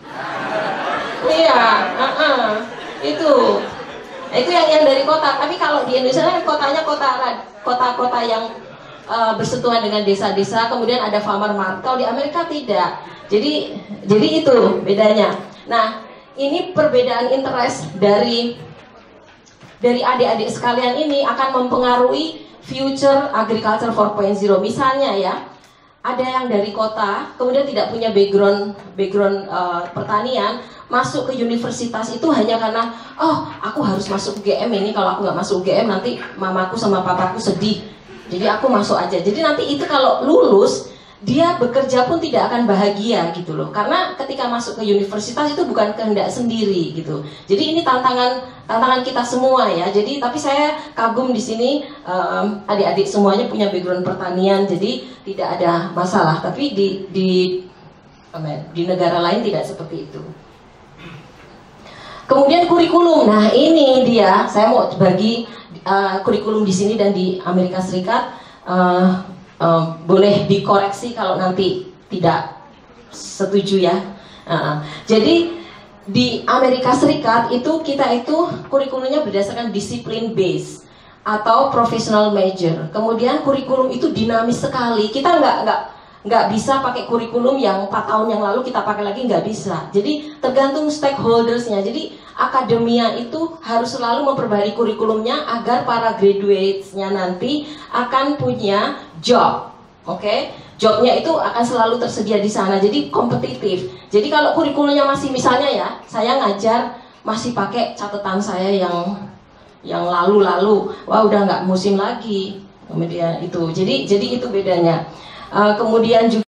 Iya. Uh-uh. Itu itu yang yang dari kota. Tapi kalau di Indonesia kan kotanya kota kota-kota yang uh, bersentuhan dengan desa-desa, kemudian ada farmer market. Kalau di Amerika tidak. Jadi jadi itu bedanya. Nah ini perbedaan interest dari dari adik-adik sekalian ini akan mempengaruhi future agriculture empat titik nol. Misalnya ya, ada yang dari kota kemudian tidak punya background background uh, pertanian, masuk ke universitas itu hanya karena oh aku harus masuk U G M ini, kalau aku nggak masuk U G M nanti mamaku sama papaku sedih, jadi aku masuk aja. Jadi nanti itu kalau lulus dia bekerja pun tidak akan bahagia gitu loh, karena ketika masuk ke universitas itu bukan kehendak sendiri gitu. Jadi ini tantangan tantangan kita semua ya. Jadi tapi saya kagum di sini um, adik-adik semuanya punya background pertanian, jadi tidak ada masalah. Tapi di di di negara lain tidak seperti itu. Kemudian kurikulum. Nah ini dia, saya mau bagi uh, kurikulum di sini dan di Amerika Serikat. uh, uh, boleh dikoreksi kalau nanti tidak setuju ya. Uh, jadi di Amerika Serikat itu kita itu kurikulumnya berdasarkan disiplin base atau professional major. Kemudian kurikulum itu dinamis sekali. Kita nggak nggak nggak bisa pakai kurikulum yang empat tahun yang lalu kita pakai lagi, nggak bisa. Jadi tergantung stakeholdersnya. Jadi akademia itu harus selalu memperbaiki kurikulumnya agar para graduates-nya nanti akan punya job. Oke, okay? Jobnya itu akan selalu tersedia di sana, jadi kompetitif. Jadi kalau kurikulumnya masih misalnya ya, saya ngajar masih pakai catatan saya yang yang lalu-lalu, wah udah nggak musim lagi, kemudian itu. Jadi jadi itu bedanya. Uh, kemudian juga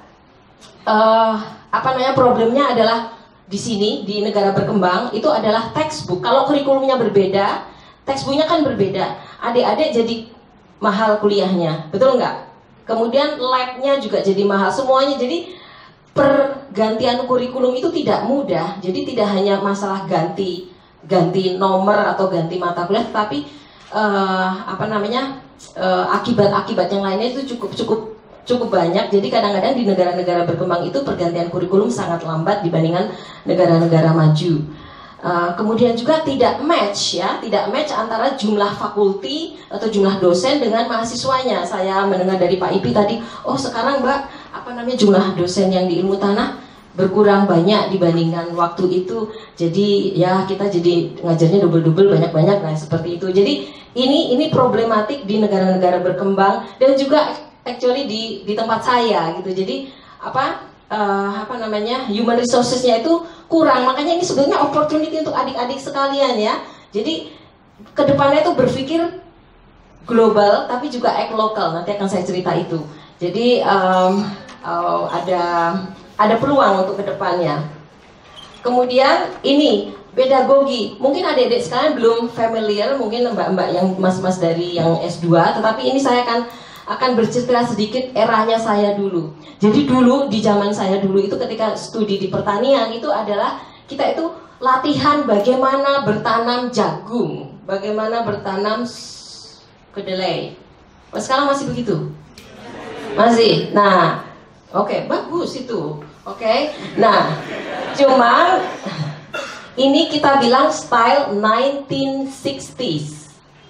uh, apa namanya problemnya adalah di sini di negara berkembang itu adalah textbook. Kalau kurikulumnya berbeda, textbooknya kan berbeda. Adik-adik jadi mahal kuliahnya, betul nggak? Kemudian lab-nya juga jadi mahal, semuanya. Jadi pergantian kurikulum itu tidak mudah. Jadi tidak hanya masalah ganti ganti nomor atau ganti mata kuliah, tapi uh, apa namanya akibat-akibat uh, yang lainnya itu cukup cukup cukup banyak. Jadi kadang-kadang di negara-negara berkembang itu pergantian kurikulum sangat lambat dibandingkan negara-negara maju. Uh, kemudian juga tidak match ya, tidak match antara jumlah fakulti atau jumlah dosen dengan mahasiswanya. Saya mendengar dari Pak Ipi tadi, oh sekarang Mbak, apa namanya jumlah dosen yang di ilmu tanah berkurang banyak dibandingkan waktu itu. Jadi ya kita jadi ngajarnya double-double banyak-banyak, nah seperti itu. Jadi ini ini problematik di negara-negara berkembang dan juga actually di di tempat saya gitu. Jadi apa? Uh, apa namanya human resourcesnya itu kurang, makanya ini sebenarnya opportunity untuk adik-adik sekalian ya. Jadi kedepannya itu berpikir global tapi juga act lokal, nanti akan saya cerita itu. Jadi um, uh, ada ada peluang untuk kedepannya. Kemudian ini pedagogi, mungkin adik-adik sekalian belum familiar, mungkin mbak-mbak yang mas-mas dari yang S dua, tetapi ini saya akan akan bercerita sedikit eranya saya dulu. Jadi dulu di zaman saya dulu itu ketika studi di pertanian itu adalah kita itu latihan bagaimana bertanam jagung, bagaimana bertanam kedelai. Oh, sekarang masih begitu? Masih. Nah, oke, okay, bagus itu. Oke. Okay? Nah, cuma ini kita bilang style nineteen sixties.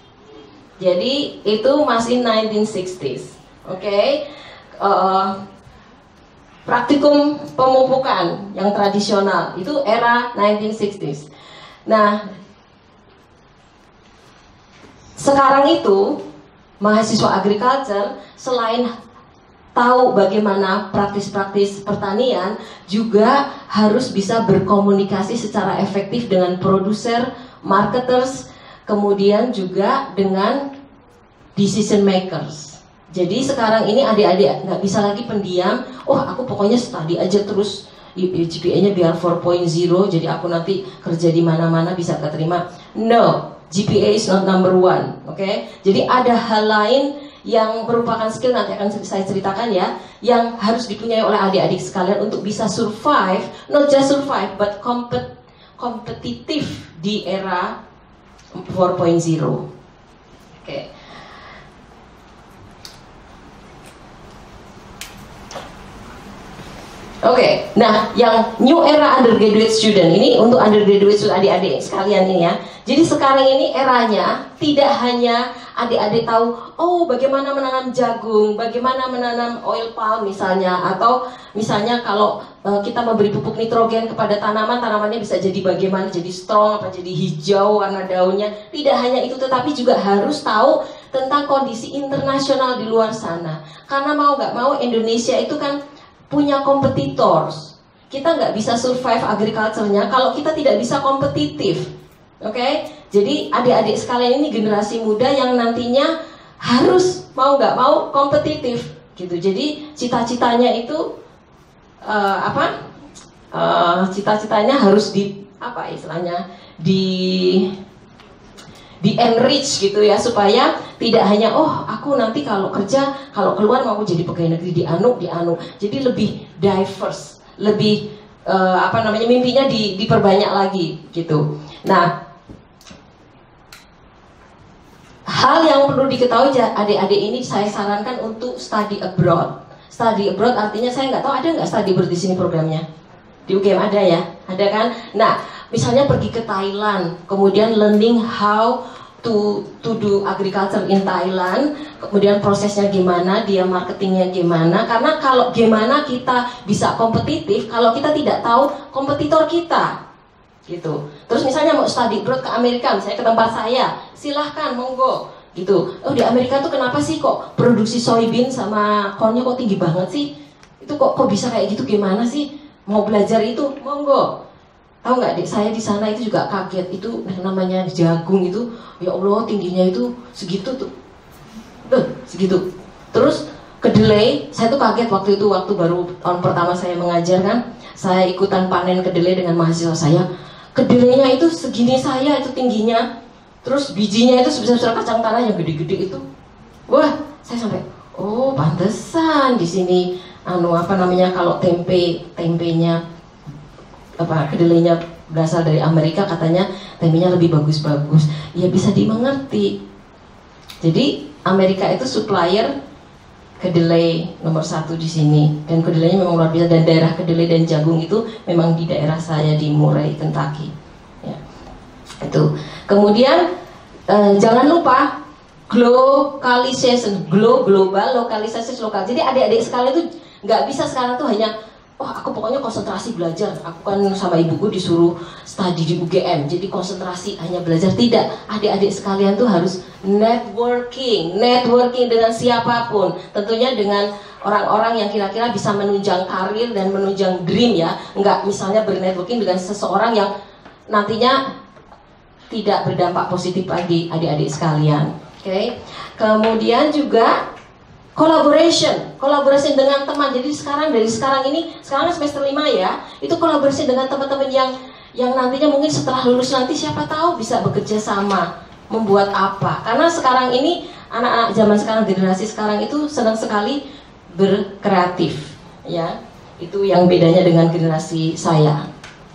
Jadi itu masih nineteen sixties, oke? Okay? Uh, praktikum pemupukan yang tradisional itu era nineteen sixties. Nah, sekarang itu mahasiswa agriculture selain tahu bagaimana praktis-praktis pertanian, juga harus bisa berkomunikasi secara efektif dengan produser, marketers, kemudian juga dengan decision makers. Jadi sekarang ini adik-adik nggak bisa lagi pendiam. Oh aku pokoknya study aja terus, G P A-nya biar four point zero, jadi aku nanti kerja di mana-mana bisa keterima. No, G P A is not number one. Oke, okay? Jadi ada hal lain yang merupakan skill, nanti akan saya ceritakan ya, yang harus dipunyai oleh adik-adik sekalian untuk bisa survive, not just survive, but compet kompetitif di era four point zero. Oke. Okay. Oke, okay. Nah yang new era undergraduate student ini untuk undergraduate student adik-adik sekalian ini ya. Jadi sekarang ini eranya tidak hanya adik-adik tahu, oh bagaimana menanam jagung, bagaimana menanam oil palm misalnya, atau misalnya kalau uh, kita memberi pupuk nitrogen kepada tanaman, tanamannya bisa jadi bagaimana, jadi strong, apa jadi hijau warna daunnya. Tidak hanya itu, tetapi juga harus tahu tentang kondisi internasional di luar sana. Karena mau nggak mau Indonesia itu kan punya competitors. Kita nggak bisa survive agriculture-nya kalau kita tidak bisa kompetitif. Oke, okay? Jadi adik-adik sekalian ini generasi muda yang nantinya harus mau nggak mau kompetitif gitu. Jadi cita-citanya itu uh, apa? Uh, cita-citanya harus di apa istilahnya di di enrich gitu ya, supaya tidak hanya oh aku nanti kalau kerja kalau keluar mau jadi pegawai negeri di anu di anu. Jadi lebih diverse, lebih uh, apa namanya mimpinya di, diperbanyak lagi gitu. Nah, hal yang perlu diketahui adik-adik ini saya sarankan untuk study abroad. Study abroad artinya saya nggak tahu ada nggak study abroad di sini programnya. Di U G M ada ya, ada kan? Nah, misalnya pergi ke Thailand, kemudian learning how to to do agriculture in Thailand, kemudian prosesnya gimana, dia marketingnya gimana. Karena kalau gimana kita bisa kompetitif, kalau kita tidak tahu kompetitor kita, gitu. Terus misalnya mau study abroad ke Amerika, misalnya ke tempat saya, silahkan, monggo, gitu. Oh di Amerika tuh kenapa sih kok produksi soybean sama cornnya kok tinggi banget sih? Itu kok kok bisa kayak gitu, gimana sih? Mau belajar itu, monggo. Tahu nggak, Dek, saya di sana itu juga kaget. Itu namanya jagung itu, ya Allah tingginya itu segitu tuh, Duh, segitu. Terus kedelai, saya tuh kaget waktu itu, waktu baru tahun pertama saya mengajar kan, saya ikutan panen kedelai dengan mahasiswa saya. Kedelainya itu segini saya itu tingginya, terus bijinya itu sebesar kacang tanah yang gede-gede itu. Wah, saya sampai, oh pantesan di sini. Anu apa namanya kalau tempe tempenya apa kedelainya berasal dari Amerika, katanya tempenya lebih bagus-bagus. Ya bisa dimengerti. Jadi Amerika itu supplier kedelai nomor satu di sini, dan kedelainya memang luar biasa. Dan daerah kedelai dan jagung itu memang di daerah saya di Murray, Kentucky. Ya. Itu. Kemudian eh, jangan lupa globalization, glo global, lokalisasi lokal. Jadi adik-adik sekalian itu nggak bisa sekarang tuh hanya, oh aku pokoknya konsentrasi belajar. Aku kan sama ibuku disuruh studi di U G M, jadi konsentrasi hanya belajar. Tidak, adik-adik sekalian tuh harus networking, networking dengan siapapun. Tentunya dengan orang-orang yang kira-kira bisa menunjang karir dan menunjang dream ya. Nggak misalnya bernetworking dengan seseorang yang nantinya tidak berdampak positif bagi adik-adik sekalian. Oke, okay. Kemudian juga collaboration, kolaborasi dengan teman. Jadi sekarang dari sekarang ini, sekarang semester lima ya, itu kolaborasi dengan teman-teman yang yang nantinya mungkin setelah lulus nanti siapa tahu bisa bekerja sama, membuat apa. Karena sekarang ini anak-anak zaman sekarang, generasi sekarang itu senang sekali berkreatif, ya. Itu yang bedanya dengan generasi saya.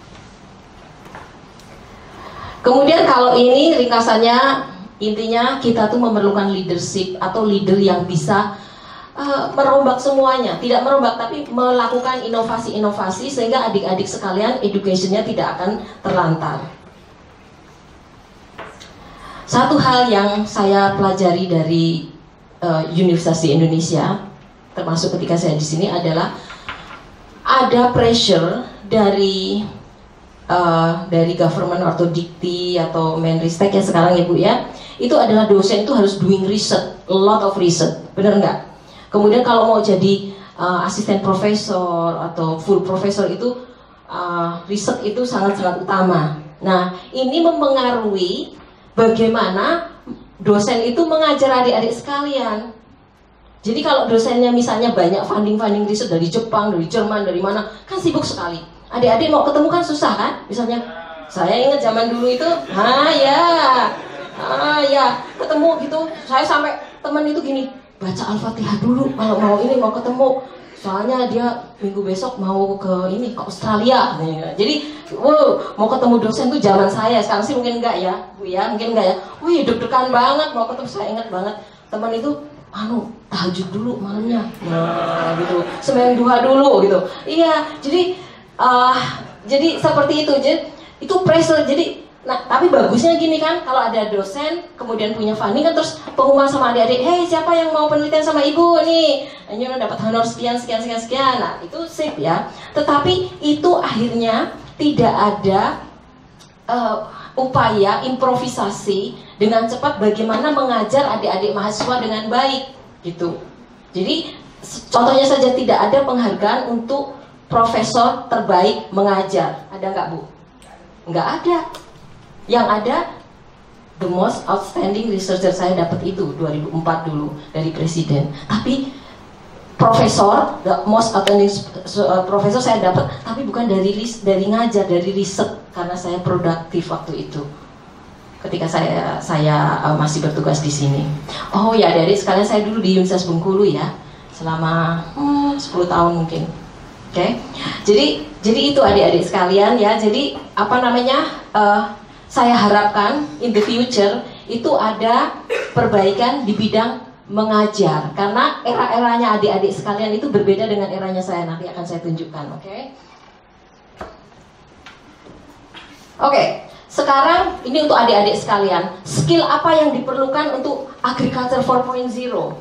Kemudian kalau ini ringkasannya, intinya kita tuh memerlukan leadership atau leader yang bisa Uh, merombak semuanya, tidak merombak tapi melakukan inovasi-inovasi sehingga adik-adik sekalian education-nya tidak akan terlantar. Satu hal yang saya pelajari dari uh, Universitas Indonesia, termasuk ketika saya di sini, adalah ada pressure dari uh, dari government atau dikti atau Menristek ya sekarang ya Bu ya, itu adalah dosen itu harus doing research, a lot of research, benar nggak? Kemudian kalau mau jadi uh, asisten profesor atau full profesor itu uh, riset itu sangat-sangat utama. Nah, ini mempengaruhi bagaimana dosen itu mengajar adik-adik sekalian. Jadi kalau dosennya misalnya banyak funding-funding riset dari Jepang, dari Jerman, dari mana, kan sibuk sekali. Adik-adik mau ketemu kan susah kan? Misalnya saya ingat zaman dulu itu, ah ya, ah ya, ketemu gitu. Saya sampai teman itu gini, baca Al-Fatihah dulu kalau mau ini mau ketemu, soalnya dia minggu besok mau ke ini ke Australia. Jadi wow, mau ketemu dosen tuh zaman saya, sekarang sih mungkin enggak ya Bu ya, mungkin enggak ya. Wih deg-degan banget mau ketemu. Saya ingat banget teman itu anu tahajud dulu malamnya, nah gitu, sembahyang duha dulu gitu. Iya, jadi uh, jadi seperti itu. Jadi itu pressure. Jadi nah, tapi bagusnya gini kan, kalau ada dosen kemudian punya funding kan, terus pengumuman sama adik-adik, hei siapa yang mau penelitian sama ibu nih, ini dapat honor sekian sekian sekian sekian. Nah itu sip ya. Tetapi itu akhirnya tidak ada uh, upaya improvisasi dengan cepat bagaimana mengajar adik-adik mahasiswa dengan baik gitu. Jadi contohnya saja tidak ada penghargaan untuk profesor terbaik mengajar, ada nggak Bu? Nggak ada. Yang ada the most outstanding researcher saya dapat itu dua ribu empat dulu dari presiden. Tapi profesor, the most outstanding profesor saya dapat, tapi bukan dari dari ngajar, dari riset, karena saya produktif waktu itu. Ketika saya saya uh, masih bertugas di sini. Oh ya, adik-adik sekalian, saya dulu di Universitas Bengkulu ya, selama hmm, sepuluh tahun mungkin. Oke. Okay? Jadi jadi itu adik-adik sekalian ya. Jadi apa namanya? Uh, saya harapkan in the future itu ada perbaikan di bidang mengajar. Karena era-eranya adik-adik sekalian itu berbeda dengan eranya saya, nanti akan saya tunjukkan, oke? Okay? Oke, okay, sekarang ini untuk adik-adik sekalian, skill apa yang diperlukan untuk Agriculture four point oh?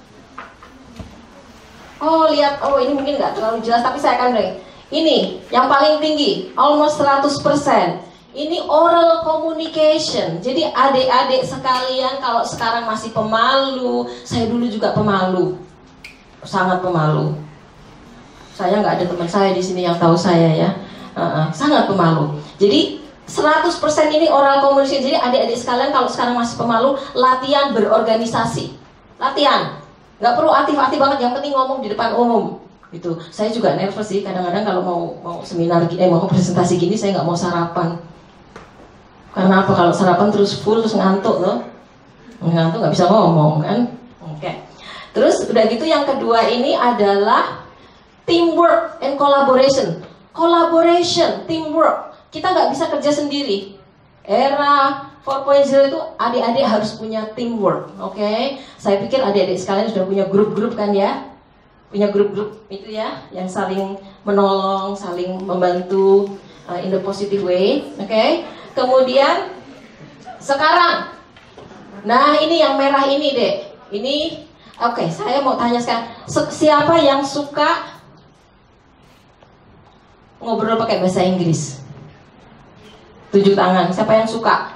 Oh, lihat, oh ini mungkin nggak terlalu jelas, tapi saya akan beri. Ini, yang paling tinggi, almost seratus persen. Ini oral communication. Jadi adik-adik sekalian, kalau sekarang masih pemalu, saya dulu juga pemalu, sangat pemalu. Saya nggak ada teman saya di sini yang tahu saya ya, uh-uh, sangat pemalu. Jadi seratus persen ini oral communication. Jadi adik-adik sekalian kalau sekarang masih pemalu, latihan berorganisasi. Latihan. Nggak perlu aktif-aktif banget, yang penting ngomong di depan umum. Gitu. Saya juga nervous sih, kadang-kadang kalau mau mau seminar gini, eh, mau presentasi gini, saya nggak mau sarapan. Karena apa? Kalau sarapan terus full, terus ngantuk loh. Ngantuk nggak bisa ngomong kan. Oke. Okay. Terus udah gitu yang kedua ini adalah teamwork and collaboration. Collaboration, teamwork. Kita nggak bisa kerja sendiri. Era four point oh itu adik-adik harus punya teamwork, oke? Okay? Saya pikir adik-adik sekalian sudah punya grup-grup kan ya? Punya grup-grup itu ya, yang saling menolong, saling membantu uh, in the positive way, oke? Okay? Kemudian sekarang, nah ini yang merah ini deh, ini, oke? Okay, saya mau tanya sekarang, siapa yang suka ngobrol pakai bahasa Inggris? Tujuh tangan, siapa yang suka?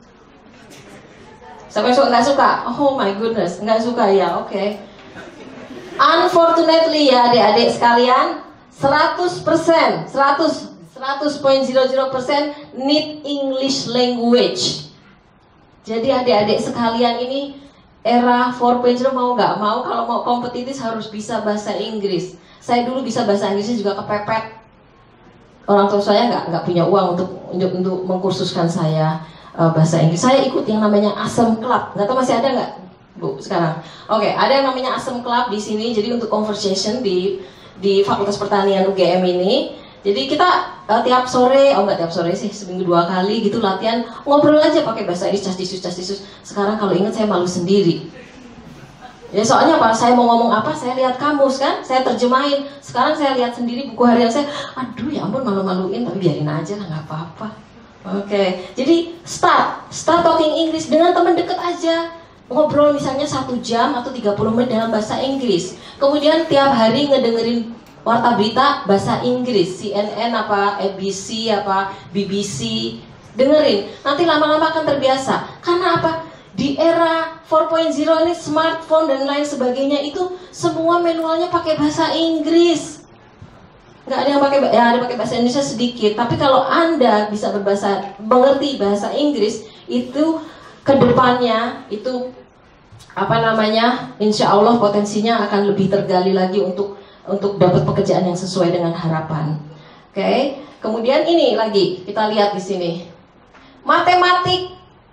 Siapa yang suka? Nggak suka? Oh my goodness, nggak suka ya, oke okay. Unfortunately ya adik-adik sekalian, seratus persen, seratus, seratus koma nol persen need English language. Jadi adik-adik sekalian ini era four point oh mau nggak mau, kalau mau kompetitif harus bisa bahasa Inggris. Saya dulu bisa bahasa Inggrisnya juga kepepet. Orang tua saya nggak nggak punya uang untuk untuk, untuk mengkursuskan saya uh, bahasa Inggris. Saya ikut yang namanya Asem Club. Nggak tahu masih ada nggak, Bu, sekarang? Oke, okay, ada yang namanya Asem Club di sini. Jadi untuk conversation di di Fakultas Pertanian U G M ini. Jadi kita uh, tiap sore, oh nggak tiap sore sih, seminggu dua kali gitu latihan ngobrol aja pakai bahasa Inggris, cas-cisus, cas-cisus. Sekarang kalau ingat saya malu sendiri. Ya soalnya apa? Saya mau ngomong apa, saya lihat kamus kan, saya terjemahin. Sekarang saya lihat sendiri buku harian saya, aduh ya ampun malu-maluin, tapi biarin aja lah, nggak apa-apa. Oke, okay. Jadi start, start talking English dengan teman dekat aja. Ngobrol misalnya satu jam atau tiga puluh menit dalam bahasa Inggris. Kemudian tiap hari ngedengerin warta berita bahasa Inggris, C N N apa, A B C apa, B B C. Dengerin, nanti lama-lama akan terbiasa. Karena apa? Di era four point oh ini smartphone dan lain sebagainya itu semua manualnya pakai bahasa Inggris. Nggak ada yang pakai, ya ada pakai bahasa Indonesia sedikit. Tapi kalau Anda bisa berbahasa, mengerti bahasa Inggris, itu kedepannya itu apa namanya, insya Allah potensinya akan lebih tergali lagi untuk untuk dapat pekerjaan yang sesuai dengan harapan. Oke, okay? Kemudian ini lagi kita lihat di sini matematik.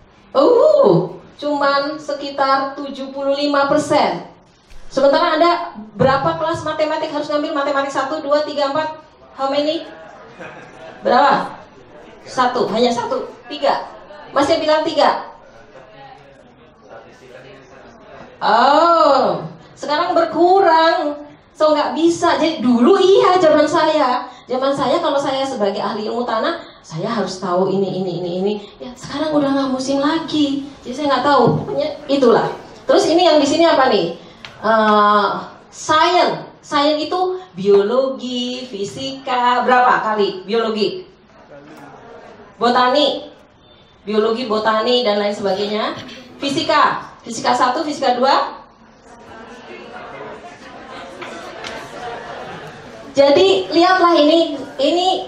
Uh. Cuman sekitar tujuh puluh lima persen. Sementara Anda berapa kelas matematik harus ngambil? Matematik satu, dua, tiga, empat. How many? Berapa? Satu, hanya satu, tiga. Masih bilang tiga. Oh, sekarang berkurang. So nggak bisa. Jadi dulu iya zaman saya. Zaman saya kalau saya sebagai ahli ilmu tanah, saya harus tahu ini, ini, ini, ini. Ya sekarang udah nggak musim lagi. Jadi saya nggak tahu. Pokoknya itulah. Terus ini yang di sini apa nih? Uh, science. Science itu biologi, fisika. Berapa kali biologi? Botani. Biologi, botani, dan lain sebagainya. Fisika. Fisika satu, fisika dua. Jadi lihatlah ini, ini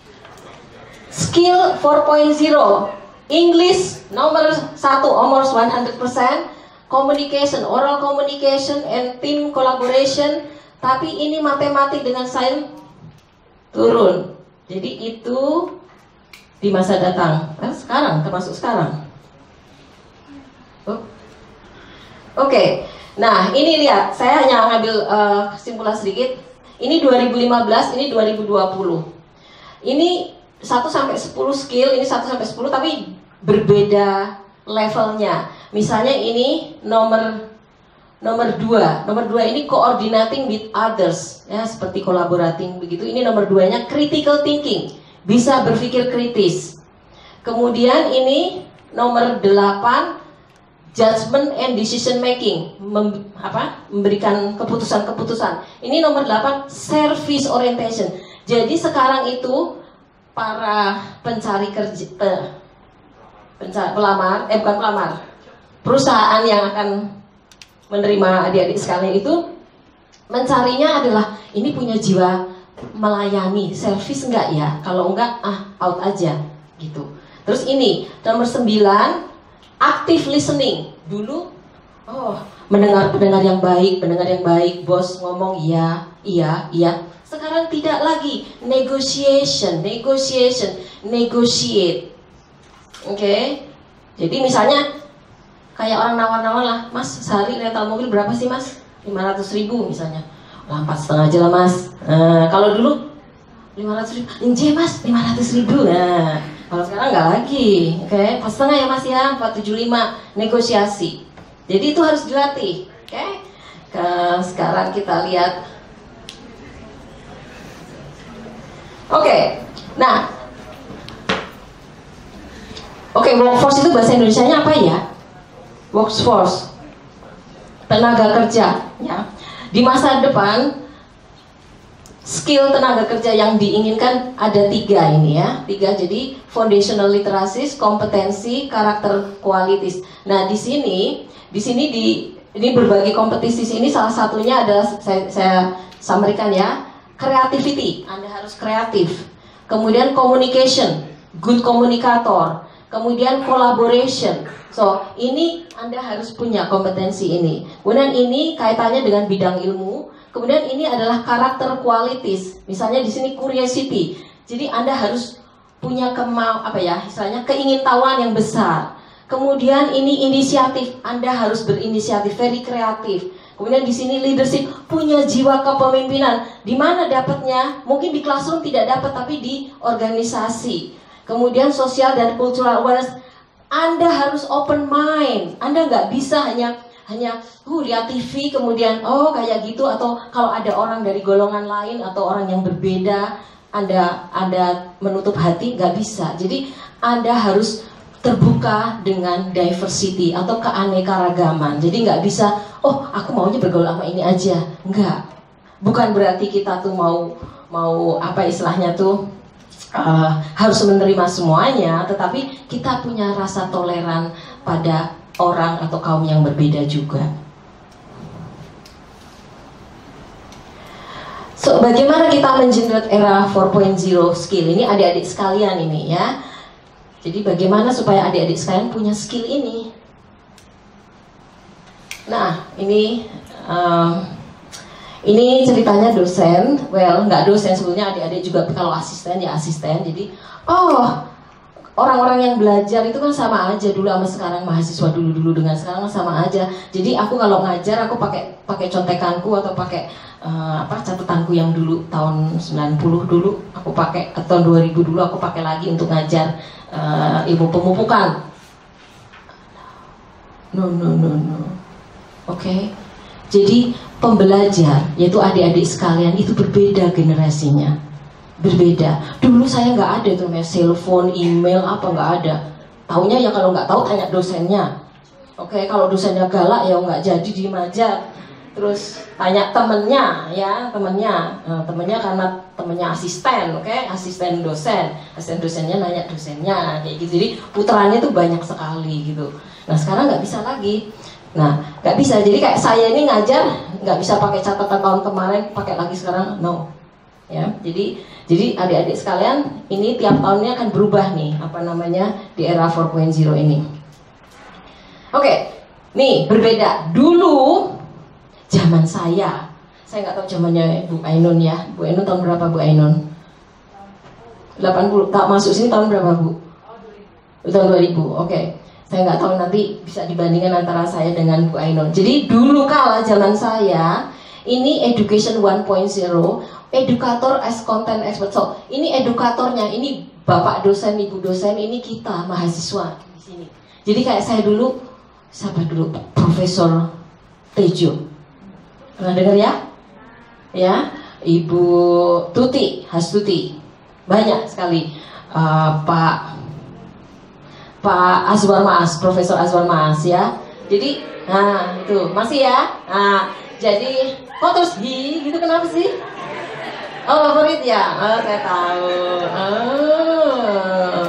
skill four point oh. English nomor satu, almost one hundred percent. Communication, oral communication and team collaboration. Tapi ini matematik dengan sains turun. Jadi itu di masa datang. Kan sekarang, termasuk sekarang. Oh. Oke. Okay. Nah ini lihat, saya hanya ngambil uh, kesimpulan sedikit. Ini dua ribu lima belas, ini dua ribu dua puluh. Ini satu sampai sepuluh skill, ini satu sampai sepuluh tapi berbeda levelnya. Misalnya ini nomor nomor dua. Nomor dua ini coordinating with others, ya seperti collaborating begitu. Ini nomor duanya critical thinking, bisa berpikir kritis. Kemudian ini nomor delapan judgment and decision making, Mem, apa, memberikan keputusan-keputusan. Ini nomor delapan service orientation. Jadi sekarang itu para pencari kerja, eh, pencari, pelamar, eh bukan pelamar, perusahaan yang akan menerima adik-adik sekalian itu mencarinya adalah ini punya jiwa melayani, service enggak ya? Kalau enggak, ah out aja gitu. Terus ini nomor sembilan, active listening. Dulu, oh mendengar-pendengar yang baik, pendengar yang baik, bos ngomong iya, iya, iya. Sekarang tidak lagi, negotiation, negotiation, negotiate. Oke, okay? Jadi misalnya kayak orang nawar-nawar lah, mas sehari rental mobil berapa sih mas? lima ratus ribu misalnya. Lah empat setengah aja lah mas. Nah, kalau dulu lima ratus ribu, enje mas lima ratus ribu. Nah, kalau sekarang nggak lagi, oke, okay? Empat setengah ya mas ya, empat tujuh lima, negosiasi. Jadi itu harus dilatih, oke? Okay? Ke, sekarang kita lihat, oke, okay. Nah, oke, okay, workforce itu bahasa Indonesianya apa ya? Workforce, tenaga kerja, ya. Di masa depan, skill tenaga kerja yang diinginkan ada tiga ini ya, tiga. Jadi foundational literacies, kompetensi, karakter kualitas. Nah di sini, di sini di ini berbagai kompetisi ini salah satunya adalah saya, saya sampaikan ya, creativity. Anda harus kreatif. Kemudian communication, good komunikator. Kemudian collaboration. So ini Anda harus punya kompetensi ini. Kemudian ini kaitannya dengan bidang ilmu. Kemudian ini adalah karakter kualitas. Misalnya di sini curiosity. Jadi Anda harus punya kemau apa ya, istilahnya keingintahuan yang besar. Kemudian ini inisiatif. Anda harus berinisiatif, very kreatif. Kemudian di sini leadership, punya jiwa kepemimpinan. Di mana dapatnya? Mungkin di classroom tidak dapat, tapi di organisasi. Kemudian sosial dan cultural awareness. Anda harus open mind. Anda nggak bisa hanya hanya uh, lihat T V kemudian oh kayak gitu, atau kalau ada orang dari golongan lain atau orang yang berbeda Anda Anda menutup hati, nggak bisa. Jadi Anda harus terbuka dengan diversity atau keanekaragaman. Jadi nggak bisa oh aku maunya bergaul sama ini aja. Nggak. Bukan berarti kita tuh mau mau apa istilahnya tuh Uh, harus menerima semuanya, tetapi kita punya rasa toleran pada orang atau kaum yang berbeda juga. So, bagaimana kita mengenerate era empat titik nol skill ini adik-adik sekalian ini ya. Jadi bagaimana supaya adik-adik sekalian punya skill ini? Nah, ini um, ini ceritanya dosen, well nggak dosen sebetulnya, adik-adik juga kalau asisten ya asisten. Jadi oh orang-orang yang belajar itu kan sama aja dulu sama sekarang, mahasiswa dulu-dulu dengan sekarang sama aja. Jadi aku kalau ngajar aku pakai pakai contekanku atau pakai uh, apa catatanku yang dulu tahun sembilan puluh dulu aku pakai, atau dua ribu dulu aku pakai lagi untuk ngajar uh, ilmu pemupukan. No no no no. Oke. Okay. Jadi pembelajar, yaitu adik-adik sekalian, itu berbeda generasinya, berbeda. Dulu saya nggak ada tuh namanya telepon, email, apa nggak ada. Taunya ya kalau nggak tahu tanya dosennya. Oke, kalau dosennya galak ya nggak jadi, diem aja. Terus tanya temennya, ya temennya, nah, temennya karena temennya asisten, oke, asisten dosen, asisten dosennya nanya dosennya, kayak gitu. Jadi putarannya tuh banyak sekali gitu. Nah sekarang nggak bisa lagi. Nah, nggak bisa. Jadi kayak saya ini ngajar nggak bisa pakai catatan tahun kemarin, pakai lagi sekarang, no. Ya, jadi jadi adik-adik sekalian, ini tiap tahunnya akan berubah nih, apa namanya di era empat titik nol ini. Oke, nih berbeda. Dulu zaman saya, saya nggak tahu zamannya Bu Ainun ya. Bu Ainun tahun berapa Bu Ainun? delapan puluh. Tak masuk sini tahun berapa Bu? Tahun dua ribu. Oke. Saya nggak tahu nanti bisa dibandingkan antara saya dengan Bu Ainun. Jadi dulu kala zaman saya ini education one point nol, edukator as content expert. So ini edukatornya, ini bapak dosen, ibu dosen, ini kita mahasiswa di sini. Jadi kayak saya dulu siapa dulu? Profesor Tejo. Pernah dengar ya? Ya, Ibu Tuti, Hastuti. Banyak sekali. Uh, Pak Pak Azwar Maas, Profesor Azwar Maas ya. Jadi, nah itu masih ya. Nah, jadi kok terus hi gitu kenapa sih? Oh, favorit ya? Oh, saya tahu. Oh.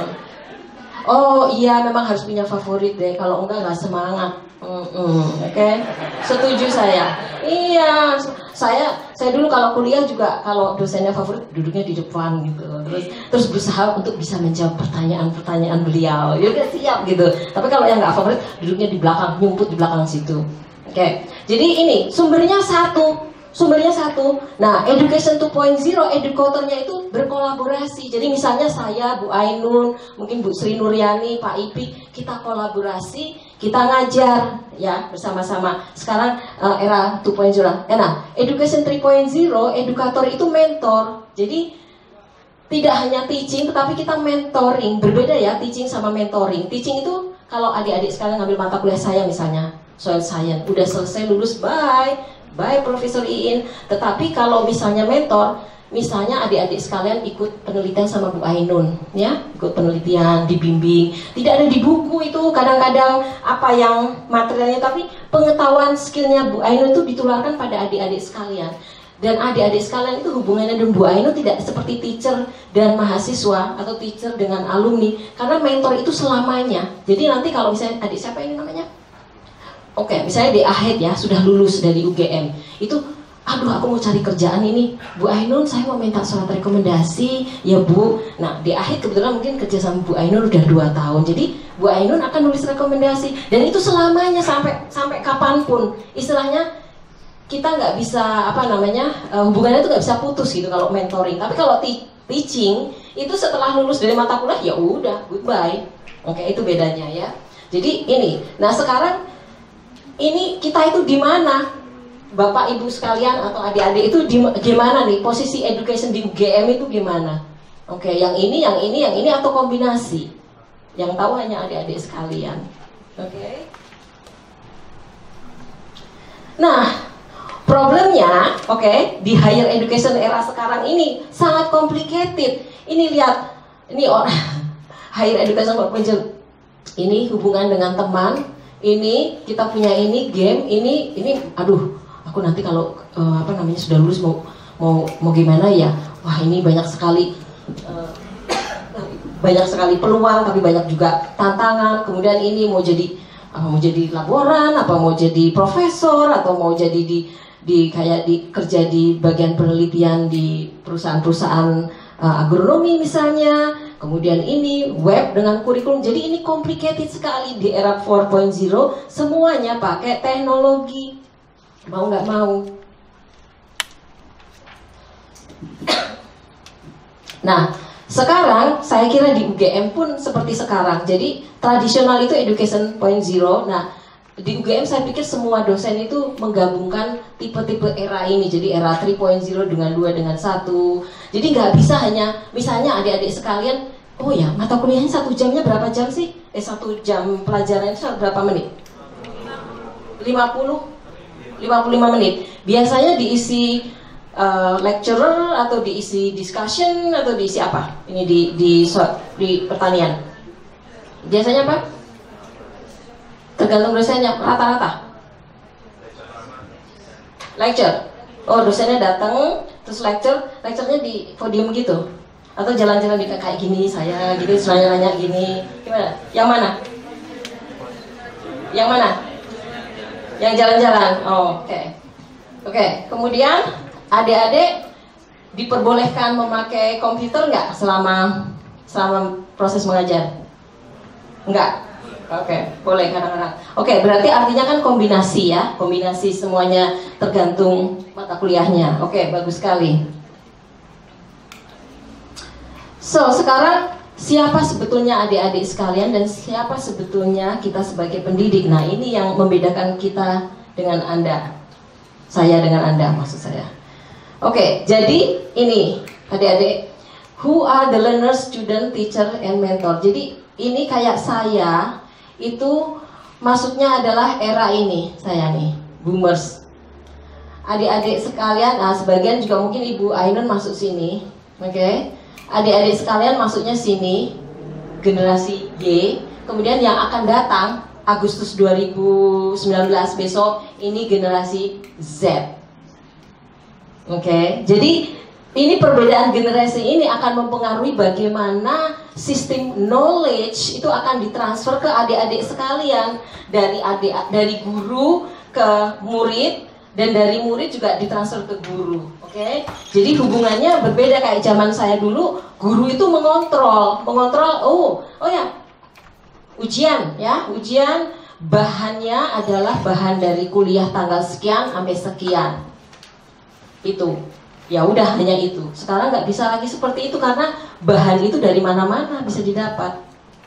Oh iya, memang harus punya favorit deh. Kalau enggak nggak semangat. Mm -mm, Oke, okay? Setuju saya. Iya, saya saya dulu kalau kuliah juga kalau dosennya favorit duduknya di depan gitu. Terus terus berusaha untuk bisa menjawab pertanyaan-pertanyaan beliau. Ya udah siap gitu. Tapi kalau yang nggak favorit duduknya di belakang, nyumput di belakang situ. Oke, okay. Jadi ini sumbernya satu. Sumbernya satu. Nah, Education dua titik nol edukatornya itu berkolaborasi. Jadi misalnya saya, Bu Ainun, mungkin Bu Sri Nuryani, Pak Ipi, kita kolaborasi, kita ngajar ya bersama-sama. Sekarang uh, era dua titik nol. Nah, Education tiga titik nol edukator itu mentor. Jadi tidak hanya teaching, tetapi kita mentoring. Berbeda ya teaching sama mentoring. Teaching itu kalau adik-adik sekalian ngambil mata kuliah saya misalnya soil science, udah selesai lulus, bye. Baik Profesor Iin, tetapi kalau misalnya mentor, misalnya adik-adik sekalian ikut penelitian sama Bu Ainun, ya, ikut penelitian, dibimbing, tidak ada di buku itu, kadang-kadang apa yang materialnya, tapi pengetahuan skillnya Bu Ainun itu ditularkan pada adik-adik sekalian. Dan adik-adik sekalian itu hubungannya dengan Bu Ainun tidak seperti teacher dan mahasiswa atau teacher dengan alumni, karena mentor itu selamanya. Jadi nanti kalau misalnya adik siapa ini namanya? Oke, okay, misalnya di Ahid ya, sudah lulus dari U G M. Itu, aduh aku mau cari kerjaan ini. Bu Ainun, saya mau minta surat rekomendasi. Ya Bu, nah di Ahid kebetulan mungkin kerja sama Bu Ainun udah dua tahun. Jadi Bu Ainun akan nulis rekomendasi. Dan itu selamanya, sampai sampai kapanpun. Istilahnya, kita nggak bisa, apa namanya, uh, hubungannya itu nggak bisa putus gitu kalau mentoring. Tapi kalau teaching, itu setelah lulus dari mata kuliah, ya udah, goodbye. Oke, okay, itu bedanya ya. Jadi ini, nah sekarang, ini kita itu di mana, Bapak Ibu sekalian atau adik-adik itu di, gimana nih posisi education di U G M itu gimana? Oke, yang ini, yang ini, yang ini atau kombinasi? Yang tahu hanya adik-adik sekalian. Oke. Nah, problemnya, oke, di higher education era sekarang ini sangat complicated. Ini lihat, ini orang higher education ini hubungan dengan teman. Ini kita punya ini game ini ini aduh aku nanti kalau uh, apa namanya sudah lulus mau mau mau gimana ya, wah ini banyak sekali uh, banyak sekali peluang tapi banyak juga tantangan. Kemudian ini mau jadi apa, mau jadi laboran apa mau jadi profesor atau mau jadi di di kayak di kerja di bagian penelitian di perusahaan-perusahaan uh, agronomi misalnya. Kemudian ini web dengan kurikulum, jadi ini complicated sekali di era empat titik nol, semuanya pakai teknologi, mau nggak mau. Nah, sekarang saya kira di U G M pun seperti sekarang, jadi tradisional itu education empat titik nol, nah di U G M saya pikir semua dosen itu menggabungkan tipe-tipe era ini, jadi era tiga titik nol dengan dua dengan satu. Jadi nggak bisa hanya, misalnya adik-adik sekalian, oh ya mata kuliahnya satu jamnya berapa jam sih? Eh satu jam pelajaran itu berapa menit? lima puluh, lima puluh lima menit. Biasanya diisi uh, lecturer atau diisi discussion atau diisi apa? Ini di di di pertanian. Biasanya apa? Tergantung dosennya, rata-rata lecture. Oh dosennya datang terus lecture, lecturenya di podium gitu atau jalan-jalan di kayak gini saya gitu, nanya-nanya gini, gimana? Yang mana? Yang mana? Yang jalan-jalan. Oh, oke, okay. Oke. Okay. Kemudian adik-adik diperbolehkan memakai komputer nggak selama selama proses mengajar? Enggak. Oke, okay, boleh kadang-kadang. Oke, okay, berarti artinya kan kombinasi ya, kombinasi semuanya tergantung mata kuliahnya. Oke, okay, bagus sekali. So, sekarang siapa sebetulnya adik-adik sekalian dan siapa sebetulnya kita sebagai pendidik? Nah, ini yang membedakan kita dengan Anda. Saya dengan Anda, maksud saya. Oke, okay, jadi ini adik-adik, who are the learner, student, teacher, and mentor. Jadi ini kayak saya itu masuknya adalah era ini, saya nih, boomers. Adik-adik sekalian, nah sebagian juga mungkin Ibu Ainun masuk sini, oke? Okay? Adik-adik sekalian masuknya sini, generasi Y. Kemudian yang akan datang Agustus dua ribu sembilan belas besok ini generasi Z. Oke, okay? Jadi ini perbedaan generasi ini akan mempengaruhi bagaimana sistem knowledge itu akan ditransfer ke adik-adik sekalian, dari adik dari guru ke murid, dan dari murid juga ditransfer ke guru. Oke, okay? Jadi hubungannya berbeda. Kayak zaman saya dulu, guru itu mengontrol, mengontrol. Oh, oh ya, ujian ya, ujian bahannya adalah bahan dari kuliah tanggal sekian sampai sekian. Itu, ya udah hanya itu. Sekarang nggak bisa lagi seperti itu karena bahan itu dari mana-mana bisa didapat.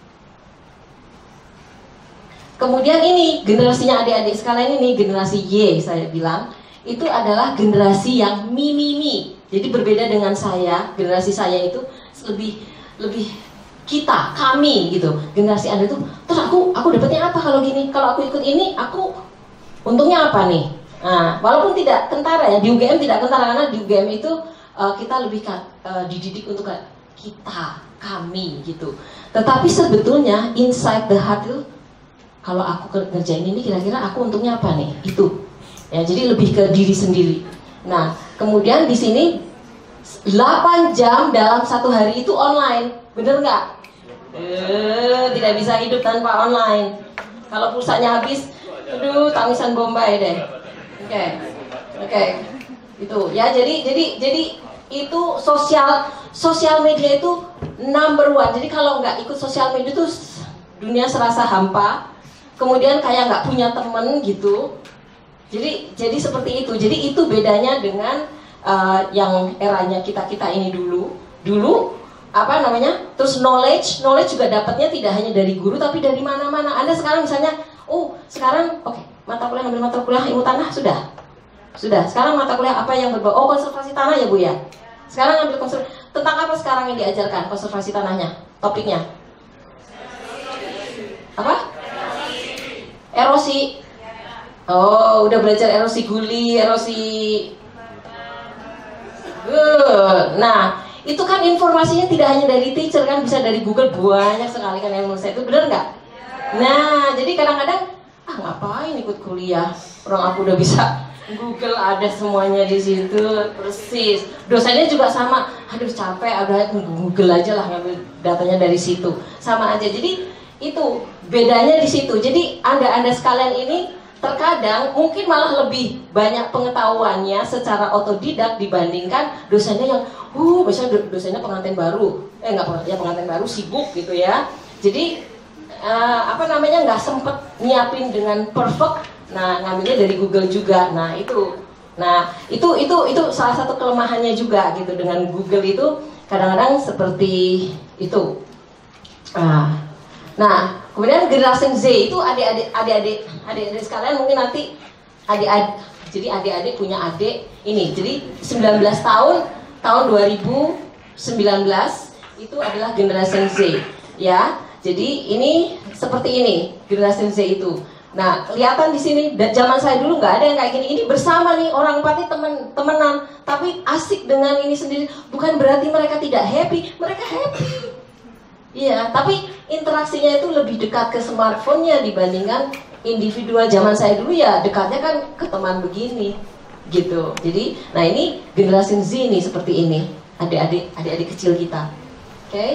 Kemudian ini generasinya adik-adik sekalian ini, generasi Y saya bilang, itu adalah generasi yang mi-mi-mi. Jadi berbeda dengan saya, generasi saya itu lebih lebih kita, kami gitu. Generasi Anda itu, terus aku aku dapatnya apa kalau gini? Kalau aku ikut ini, aku untungnya apa nih? Nah, walaupun tidak kentara ya, di U G M tidak kentara karena di U G M itu uh, kita lebih uh, dididik untuk kita, kami gitu. Tetapi sebetulnya inside the heart itu, kalau aku ngerjain ini kira-kira aku untungnya apa nih? Itu. Ya, jadi lebih ke diri sendiri. Nah, kemudian di sini delapan jam dalam satu hari itu online. Bener nggak? Eh, tidak bisa hidup tanpa online. Kalau pulsanya habis, aduh, tangisan Bombay deh. Oke, okay. oke, okay. Itu ya. Jadi, jadi, jadi itu sosial sosial media itu number one. Jadi kalau nggak ikut sosial media itu dunia serasa hampa. Kemudian kayak nggak punya temen gitu. Jadi, jadi seperti itu. Jadi itu bedanya dengan uh, yang eranya kita kita ini dulu. Dulu apa namanya? Terus knowledge, knowledge juga dapatnya tidak hanya dari guru tapi dari mana-mana. Anda sekarang misalnya, oh sekarang oke. Okay. Mata kuliah, ambil mata kuliah ilmu tanah, sudah? Sudah, sekarang mata kuliah apa yang berbau? Oh, konservasi tanah ya Bu ya? Sekarang ambil konservasi, tentang apa sekarang yang diajarkan konservasi tanahnya? Topiknya? Apa? Erosi. Oh, udah belajar erosi guli, erosi... Good. Nah, itu kan informasinya tidak hanya dari teacher kan, bisa dari Google, banyak sekali kan yang menurut saya itu, benar nggak? Nah, jadi kadang-kadang ah ngapain ikut kuliah, orang aku udah bisa Google, ada semuanya di situ persis. Dosennya juga sama, aduh capek, udah Google aja lah, ngambil datanya dari situ, sama aja. Jadi itu bedanya di situ. Jadi anda-anda sekalian ini terkadang mungkin malah lebih banyak pengetahuannya secara otodidak dibandingkan dosennya yang uh biasanya dosennya pengantin baru, eh nggak pengantin, ya pengantin baru sibuk gitu ya. Jadi Uh, apa namanya nggak sempet nyiapin dengan perfect, nah ngambilnya dari Google juga. Nah itu, nah itu itu itu salah satu kelemahannya juga gitu dengan Google itu kadang-kadang seperti itu. Uh, nah kemudian generasi Z itu adik-adik adik-adik adik-adik sekalian mungkin nanti adik-adik, jadi adik-adik punya adik ini, jadi sembilan belas tahun tahun dua ribu sembilan belas itu adalah generasi Z ya. Jadi ini seperti ini generasi Z itu. Nah kelihatan di sini. Zaman saya dulu nggak ada yang kayak gini. Ini bersama nih orang empatnya temen temenan, tapi asik dengan ini sendiri. Bukan berarti mereka tidak happy. Mereka happy. Iya. Tapi interaksinya itu lebih dekat ke smartphone-nya dibandingkan individual. Zaman saya dulu ya dekatnya kan ke teman begini, gitu. Jadi, nah ini generasi Z nih seperti ini. Adik-adik adik-adik kecil kita. Oke. Okay?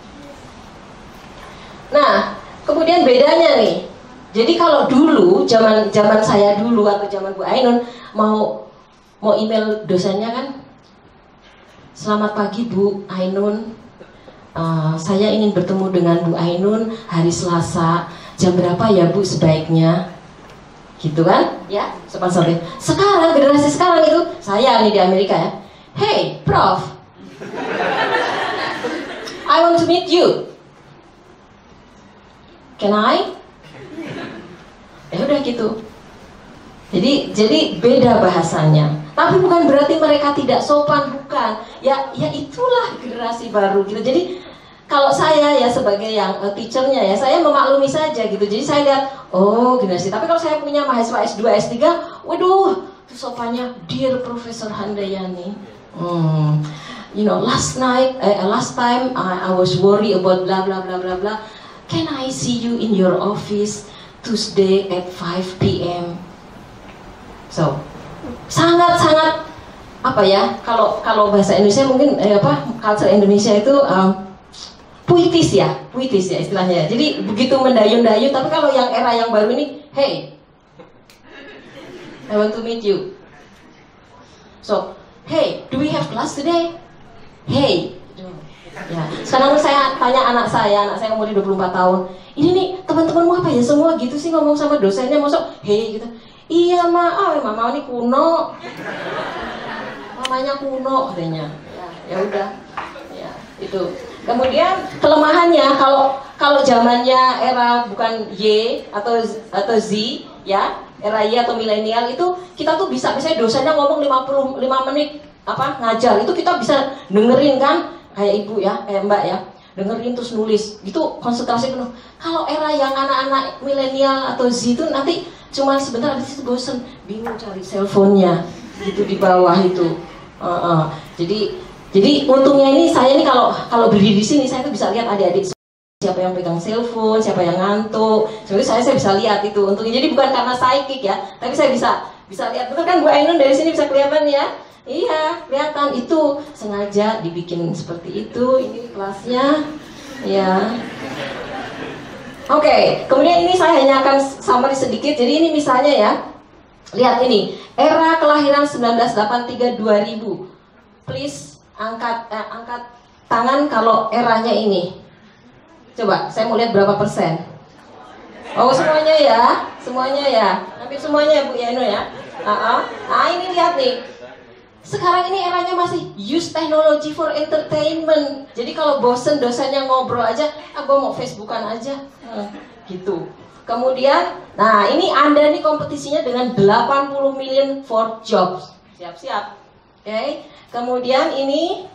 Nah, kemudian bedanya nih. Jadi kalau dulu, zaman zaman saya dulu atau zaman Bu Ainun mau mau email dosennya kan, selamat pagi Bu Ainun, uh, saya ingin bertemu dengan Bu Ainun hari Selasa, jam berapa ya Bu sebaiknya? Gitu kan? Ya, sopan santun. Sekarang generasi sekarang itu, saya nih di Amerika ya. Hey, Prof, I want to meet you. Can I? Ya udah gitu. Jadi jadi beda bahasanya. Tapi bukan berarti mereka tidak sopan, bukan. Ya ya itulah generasi baru gitu. Jadi kalau saya ya sebagai yang uh, teachernya ya, saya memaklumi saja gitu. Jadi saya lihat, oh generasi. Tapi kalau saya punya mahasiswa S dua, S tiga, waduh, itu sopannya, dear Profesor Handayani. Hmm, you know, last night, uh, last time I, I was worried about blah blah blah blah blah. Can I see you in your office Tuesday at five p m? So, sangat-sangat apa ya? Kalau kalau bahasa Indonesia mungkin eh, apa? Culture Indonesia itu um, puitis ya, puitis ya istilahnya. Jadi begitu mendayu-dayu, tapi kalau yang era yang baru ini, hey, I want to meet you. So, hey, do we have class today? Hey, ya. Sekarang saya tanya anak saya, anak saya umur dua puluh empat tahun. Ini nih teman-temanmu apa ya semua gitu sih ngomong sama dosennya, masuk, hey gitu. Iya ma, ah mama ini kuno, mamanya kuno katanya. Ya, ya udah, ya itu. Kemudian kelemahannya kalau kalau zamannya era bukan Y atau atau Z ya, era Y atau milenial itu kita tuh bisa misalnya dosennya ngomong lima puluh lima menit apa ngajar, itu kita bisa dengerin kan kayak ibu ya, kayak mbak ya, dengerin terus nulis, gitu konsentrasi penuh. Kalau era yang anak-anak milenial atau Z itu nanti cuma sebentar habis itu bosen, bingung cari cellphone-nya gitu di bawah itu. Uh -uh. Jadi Jadi untungnya ini saya ini kalau kalau berdiri di sini saya tuh bisa lihat adik-adik siapa yang pegang cellphone, siapa yang ngantuk. Sebenarnya saya saya bisa lihat itu untungnya. Jadi bukan karena psychic ya, tapi saya bisa bisa lihat. Betul kan Bu Ainun, dari sini bisa kelihatan ya? Iya, kelihatan itu sengaja dibikin seperti itu. Ini kelasnya, ya. Oke, okay. Kemudian ini saya hanya akan summary sedikit. Jadi ini misalnya ya, lihat ini era kelahiran sembilan belas delapan puluh tiga dua ribu. Please angkat eh, angkat tangan kalau eranya ini. Coba, saya mau lihat berapa persen. Oh semuanya ya, semuanya ya, hampir semuanya ya Bu Yeno ya. Uh-uh. Nah ini lihat nih. Sekarang ini eranya masih use technology for entertainment. Jadi kalau bosen dosennya ngobrol aja, ah gue mau Facebookan aja, hmm, gitu. Kemudian, nah ini Anda nih kompetisinya dengan delapan puluh million for jobs. Siap-siap. Oke. Okay. Kemudian ini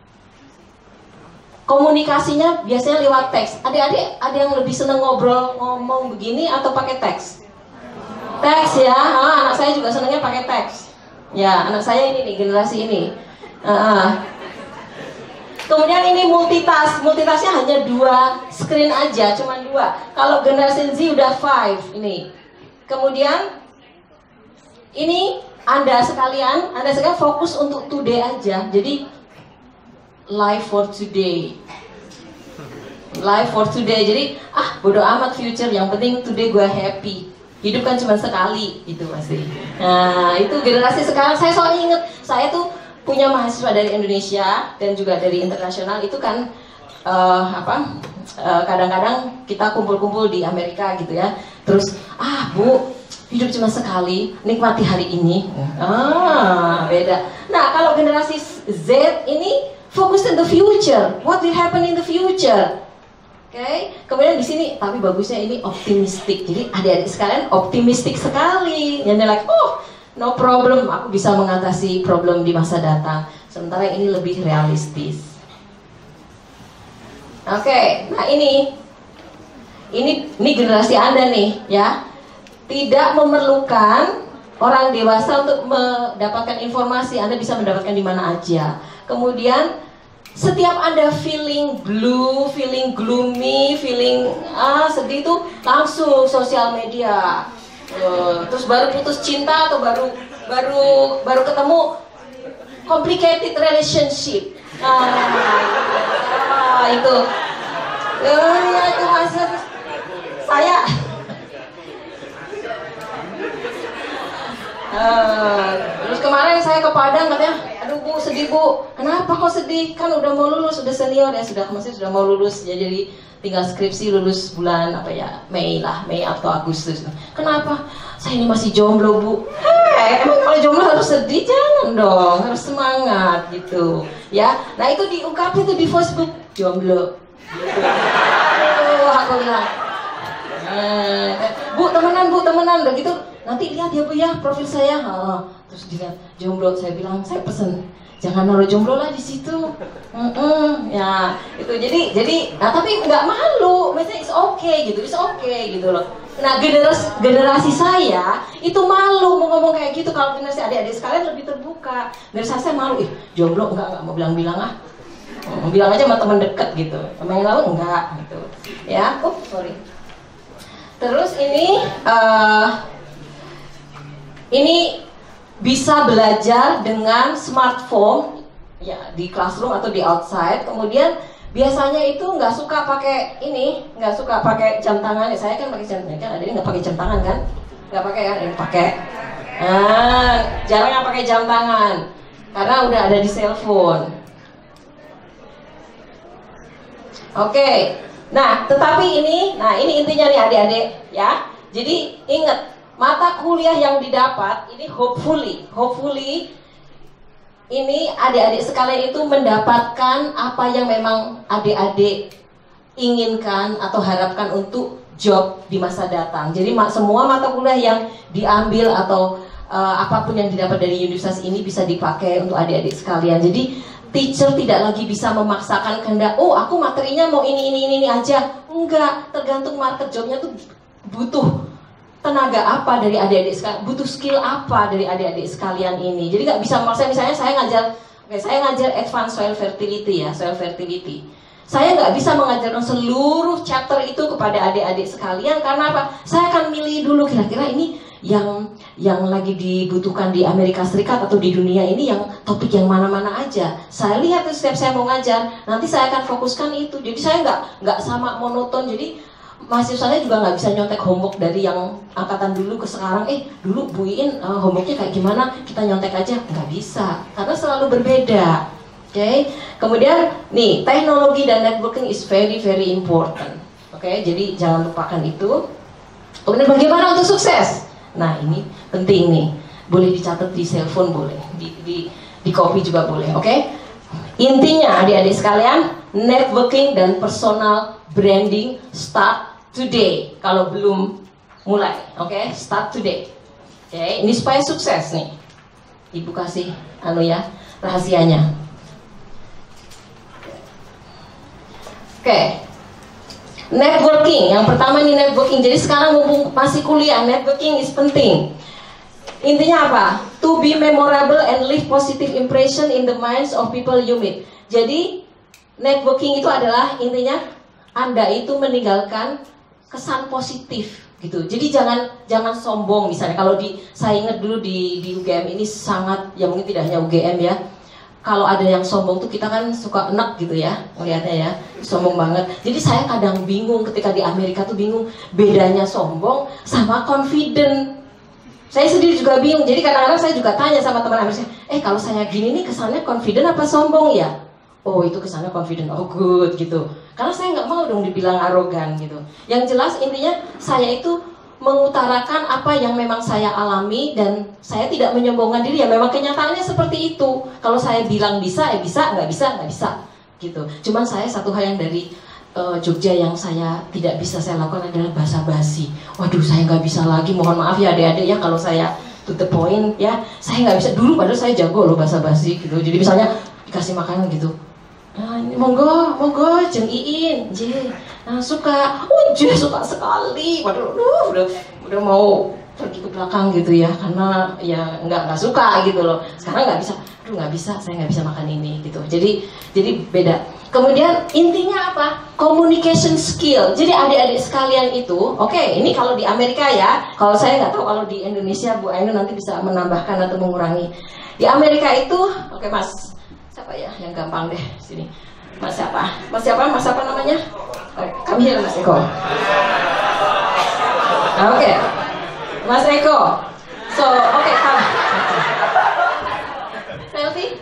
komunikasinya biasanya lewat teks. Adik-adik ada yang lebih seneng ngobrol ngomong begini atau pakai teks? Teks ya. Ah, anak saya juga senengnya pakai teks. Ya, anak saya ini nih generasi ini. Uh, Kemudian ini multitask. Multitasknya hanya dua screen aja, cuma dua. Kalau generasi Z udah five ini. Kemudian ini Anda sekalian, Anda sekalian fokus untuk today aja. Jadi life for today, life for today. Jadi ah bodo amat future, yang penting today gue happy. Hidup kan cuma sekali, itu masih. Nah itu generasi sekarang. Saya soalnya inget, saya tuh punya mahasiswa dari Indonesia dan juga dari internasional. Itu kan uh, apa? Kadang-kadang uh, kita kumpul-kumpul di Amerika gitu ya. Terus ah Bu, hidup cuma sekali, nikmati hari ini. Ah, beda. Nah, kalau generasi Z ini fokus in the future. What will happen in the future? Oke. Okay? Kemudian di sini, tapi bagusnya ini optimistik. Jadi adik-adik sekalian optimistik sekali. Yang like, oh, no problem, aku bisa mengatasi problem di masa datang. Sementara ini lebih realistis. Oke. Okay. Nah, ini ini ini generasi Anda nih, ya. Tidak memerlukan orang dewasa untuk mendapatkan informasi. Anda bisa mendapatkan di mana aja. Kemudian setiap Anda feeling blue, feeling gloomy, feeling ah sedih itu langsung sosial media. Uh, terus baru putus cinta atau baru baru baru ketemu complicated relationship. Ah, itu. Uh, ya itu masa saya. Uh, terus kemarin saya ke Padang katanya, aduh Bu sedih Bu, kenapa kok sedih? Kan udah mau lulus, sudah senior ya, sudah masih sudah mau lulus ya, jadi tinggal skripsi lulus bulan apa ya, Mei lah, Mei atau Agustus. Kenapa? Saya ini masih jomblo Bu. Hei, emang kalau jomblo harus sedih? Jangan dong, harus semangat gitu ya. Nah itu diungkapin tuh di Facebook, jomblo. Oh, aku bilang, eh, Bu temenan Bu temenan, udah gitu. Nanti lihat ya Bu ya profil saya, oh, terus dilihat jomblo. Saya bilang saya pesen jangan naruh jomblo lah di situ. Mm-mm, ya itu jadi jadi nah tapi nggak malu, maksudnya it's okay gitu, it's okay gitu loh. Nah generasi generasi saya itu malu mau ngomong kayak gitu. Kalau generasi adik-adik sekalian lebih terbuka. Generasi saya malu, ih jomblo enggak enggak mau bilang-bilang ah. Hmm, bilang aja sama teman dekat gitu, sama yang lain enggak gitu. Ya, oh sorry. Terus ini uh, ini bisa belajar dengan smartphone ya di classroom atau di outside. Kemudian biasanya itu nggak suka pakai ini, nggak suka pakai jam tangan. Saya kan pakai jam tangan, kan ada ini nggak pakai jam tangan kan? Nggak pakai kan? Ini pakai. Nah, jarang yang pakai jam tangan karena udah ada di cellphone. Oke. Okay. Nah, tetapi ini, nah ini intinya nih adik-adik ya. Jadi ingat, mata kuliah yang didapat ini hopefully, hopefully ini adik-adik sekalian itu mendapatkan apa yang memang adik-adik inginkan atau harapkan untuk job di masa datang. Jadi semua mata kuliah yang diambil atau uh, apapun yang didapat dari universitas ini bisa dipakai untuk adik-adik sekalian. Jadi teacher tidak lagi bisa memaksakan kehendak, oh aku materinya mau ini, ini, ini, ini aja. Enggak, tergantung market jobnya tuh butuh tenaga apa dari adik-adik sekalian, butuh skill apa dari adik-adik sekalian ini. Jadi nggak bisa memaksa, misalnya saya ngajar, okay, saya ngajar advanced soil fertility ya, soil fertility. Saya nggak bisa mengajarkan seluruh chapter itu kepada adik-adik sekalian, karena apa? Saya akan milih dulu kira-kira ini yang yang lagi dibutuhkan di Amerika Serikat atau di dunia ini yang topik yang mana-mana aja. Saya lihat tuh setiap saya mau ngajar, nanti saya akan fokuskan itu. Jadi saya nggak nggak sama monoton. Jadi mahasiswanya juga nggak bisa nyontek homework dari yang angkatan dulu ke sekarang. Eh dulu Bu Iin uh, homeworknya kayak gimana? Kita nyontek aja, nggak bisa karena selalu berbeda. Oke, okay? Kemudian nih teknologi dan networking is very very important. Oke, okay? Jadi jangan lupakan itu. Kemudian bagaimana untuk sukses? Nah ini penting nih, boleh dicatat di cellphone boleh, di di, di copy juga boleh, oke? Okay? Intinya adik-adik sekalian, networking dan personal branding start today. Kalau belum mulai, oke? Okay? Start today. Oke, okay? Ini supaya sukses nih. Ibu kasih anu ya rahasianya. Oke. Okay. Networking, yang pertama ini networking. Jadi sekarang mumpung masih kuliah, networking is penting. Intinya apa? To be memorable and leave positive impression in the minds of people you meet. Jadi networking itu adalah intinya Anda itu meninggalkan kesan positif gitu. Jadi jangan jangan sombong misalnya. Kalau di saya ingat dulu di di U G M ini sangat, ya mungkin tidak hanya U G M ya. Kalau ada yang sombong tuh kita kan suka enak gitu ya, melihatnya ya, sombong banget. Jadi saya kadang bingung ketika di Amerika tuh bingung bedanya sombong sama confident. Saya sendiri juga bingung. Jadi kadang-kadang saya juga tanya sama teman Amerika, eh kalau saya gini nih kesannya confident apa sombong ya? Oh itu kesannya confident, oh good gitu. Karena saya nggak mau dong dibilang arogan gitu. Yang jelas intinya saya itu mengutarakan apa yang memang saya alami dan saya tidak menyombongkan diri, ya memang kenyataannya seperti itu. Kalau saya bilang bisa, ya bisa, nggak bisa, nggak bisa gitu. Cuman saya satu hal yang dari uh, Jogja yang saya tidak bisa saya lakukan adalah basa-basi. Waduh saya nggak bisa lagi, mohon maaf ya adik-adik ya kalau saya to the point ya. Saya nggak bisa, dulu padahal saya jago loh basa-basi gitu. Jadi misalnya dikasih makanan gitu, nah ini monggo, monggo, jeng Iin, je, nah suka, oh je suka sekali, waduh, uh, udah, udah mau pergi ke belakang gitu ya, karena ya nggak nggak suka gitu loh. Sekarang nggak bisa, aduh nggak bisa, saya nggak bisa makan ini gitu. Jadi jadi beda. Kemudian intinya apa? Communication skill. Jadi adik-adik sekalian itu, oke, okay, ini kalau di Amerika ya, kalau saya nggak tahu kalau di Indonesia Bu Ainun nanti bisa menambahkan atau mengurangi. Di Amerika itu, oke okay, Mas. Siapa ya yang gampang deh sini, Mas siapa? Mas siapa? Mas apa namanya? Oh, kami ya Mas Eko. Oke, okay. Mas Eko. So oke okay, kamu. Selfie?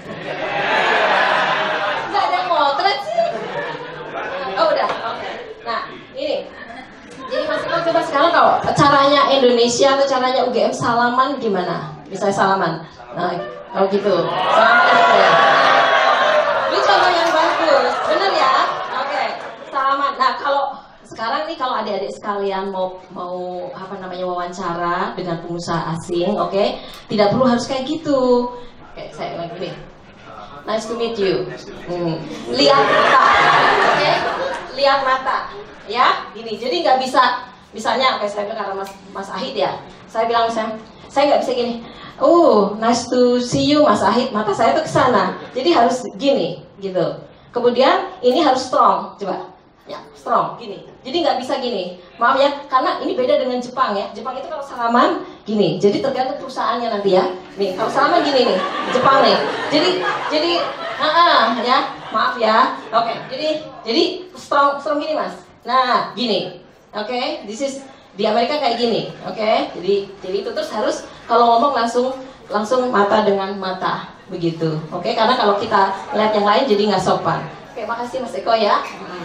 Nggak ada motret sih. Oh udah. Oke. Okay. Nah ini. Jadi Mas Eko coba sekarang kalau caranya Indonesia atau caranya U G M salaman gimana? Misalnya salaman. Nah, kalau gitu, salaman gitu ya. Ini contoh yang bagus, bener ya? Oke, okay. Salaman. Nah, kalau sekarang nih kalau adik-adik sekalian mau mau apa namanya wawancara dengan pengusaha asing, oke, okay? Tidak perlu harus kayak gitu. Oke, okay, saya lagi nih. Nice to meet you. Hmm. Lihat mata, oke? Okay? Lihat mata, ya. Gini, jadi nggak bisa, misalnya kayak saya bilang karena Mas Mas Ahid ya, saya bilang misalnya, saya nggak bisa gini. Oh, nice to see you Mas Ahid. Mata saya tuh ke sana. Jadi harus gini, gitu. Kemudian ini harus strong, coba. Ya, strong, gini. Jadi nggak bisa gini. Maaf ya, karena ini beda dengan Jepang ya. Jepang itu kalau salaman gini. Jadi tergantung perusahaannya nanti ya. Nih, kalau salaman gini nih, Jepang nih. Jadi, jadi, ah, uh, ya, maaf ya. Oke, okay, jadi, jadi strong, strong gini mas. Nah, gini. Oke, okay? This is di Amerika kayak gini. Oke, okay? jadi, jadi itu terus harus kalau ngomong langsung, langsung mata dengan mata begitu. Oke, okay? Karena kalau kita lihat yang lain jadi nggak sopan. Oke, okay, makasih Mas Eko ya.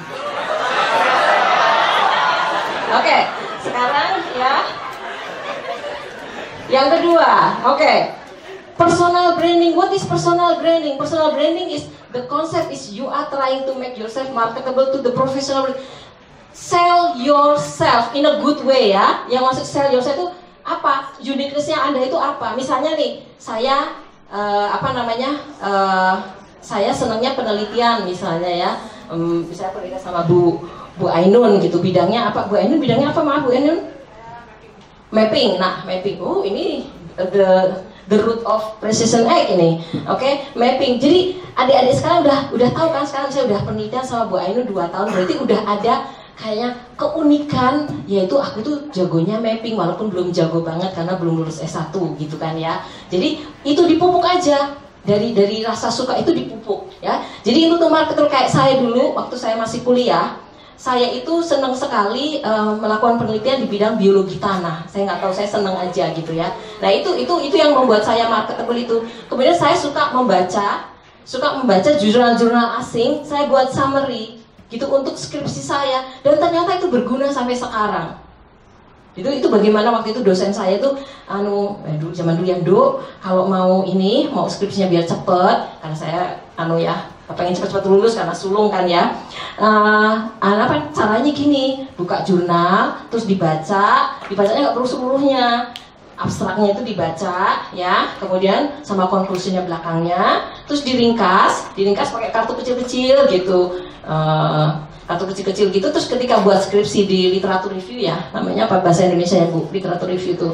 Oke, okay, sekarang ya yang kedua, oke, okay. Personal branding. What is personal branding? Personal branding is the concept is you are trying to make yourself marketable to the professional. Sell yourself in a good way ya. Yang maksud sell yourself itu apa? Uniqueness-nya Anda itu apa? Misalnya nih, saya uh, apa namanya? Uh, saya senangnya penelitian misalnya ya. Um, misalnya penelitian sama Bu Bu Ainun gitu, bidangnya apa? Bu Ainun bidangnya apa maaf Bu Ainun? Mapping. Nah, mapping. Oh, ini the the root of precision egg ini. Oke, okay? Mapping. Jadi adik-adik sekarang udah udah tahu kan, sekarang saya udah penelitian sama Bu Ainun dua tahun, berarti udah ada kayaknya keunikan, yaitu aku tuh jagonya mapping walaupun belum jago banget karena belum lulus S satu gitu kan ya. Jadi itu dipupuk aja. Dari dari rasa suka itu dipupuk ya. Jadi untuk marketer kayak saya dulu waktu saya masih kuliah, saya itu senang sekali uh, melakukan penelitian di bidang biologi tanah. Saya nggak tahu, saya senang aja gitu ya. Nah itu itu itu yang membuat saya marketable itu. Kemudian saya suka membaca, suka membaca jurnal-jurnal asing. Saya buat summary gitu untuk skripsi saya, dan ternyata itu berguna sampai sekarang. Itu itu bagaimana waktu itu dosen saya tuh anu eh, dulu zaman dulu ya Do, kalau mau ini mau skripsinya biar cepet, karena saya anu ya pengen cepet-cepet lulus karena sulung kan ya. Uh, apa caranya gini, buka jurnal terus dibaca, dibacanya nggak perlu seluruhnya, abstraknya itu dibaca ya, kemudian sama konklusinya belakangnya, terus diringkas, diringkas pakai kartu kecil-kecil gitu. Uh, atau kecil-kecil gitu, terus ketika buat skripsi di literatur review ya, namanya apa bahasa Indonesia ya Bu, literatur review itu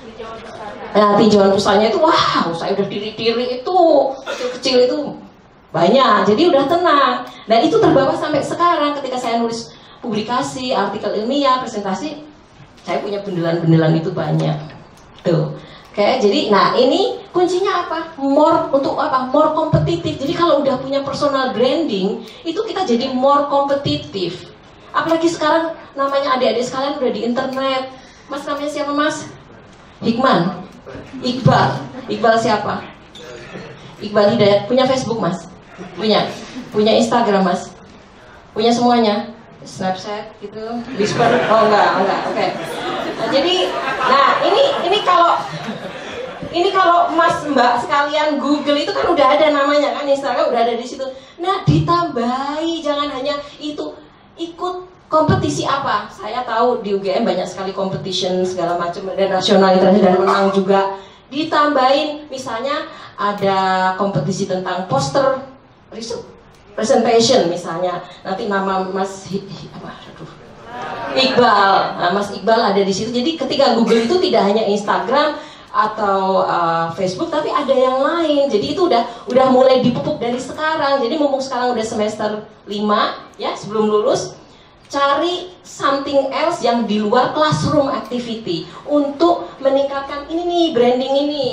nah, tinjauan pusatnya itu, wow, saya udah diri-diri itu, kecil-kecil itu banyak, jadi udah tenang. Nah itu terbawa sampai sekarang ketika saya nulis publikasi, artikel ilmiah, presentasi, saya punya bendelan-bendelan itu banyak tuh. Oke, jadi nah ini kuncinya apa? More untuk apa? More kompetitif. Jadi kalau udah punya personal branding, itu kita jadi more kompetitif. Apalagi sekarang namanya adik-adik sekalian udah di internet. Mas namanya siapa Mas? Hikman, Iqbal, Iqbal siapa? Iqbal Hidayat. Punya Facebook Mas? Punya. Punya Instagram Mas? Punya semuanya? Snapchat gitu, Whisper? Oh enggak, enggak, oke. Okay. Nah, jadi, nah ini ini kalau ini kalau Mas Mbak sekalian Google itu kan udah ada namanya kan, Instagram udah ada di situ. Nah ditambahi, jangan hanya itu, ikut kompetisi apa? Saya tahu di U G M banyak sekali competition segala macam, dan nasional internasional dan menang juga. Ditambahin, misalnya ada kompetisi tentang poster presentation misalnya, nanti nama Mas Hi, Hi, apa? Aduh. Iqbal, nah, Mas Iqbal ada di situ. Jadi ketika Google itu tidak hanya Instagram atau uh, Facebook, tapi ada yang lain. Jadi itu udah udah mulai dipupuk dari sekarang. Jadi mumpung sekarang udah semester lima ya, sebelum lulus, cari something else yang di luar classroom activity untuk meningkatkan ini nih, branding ini.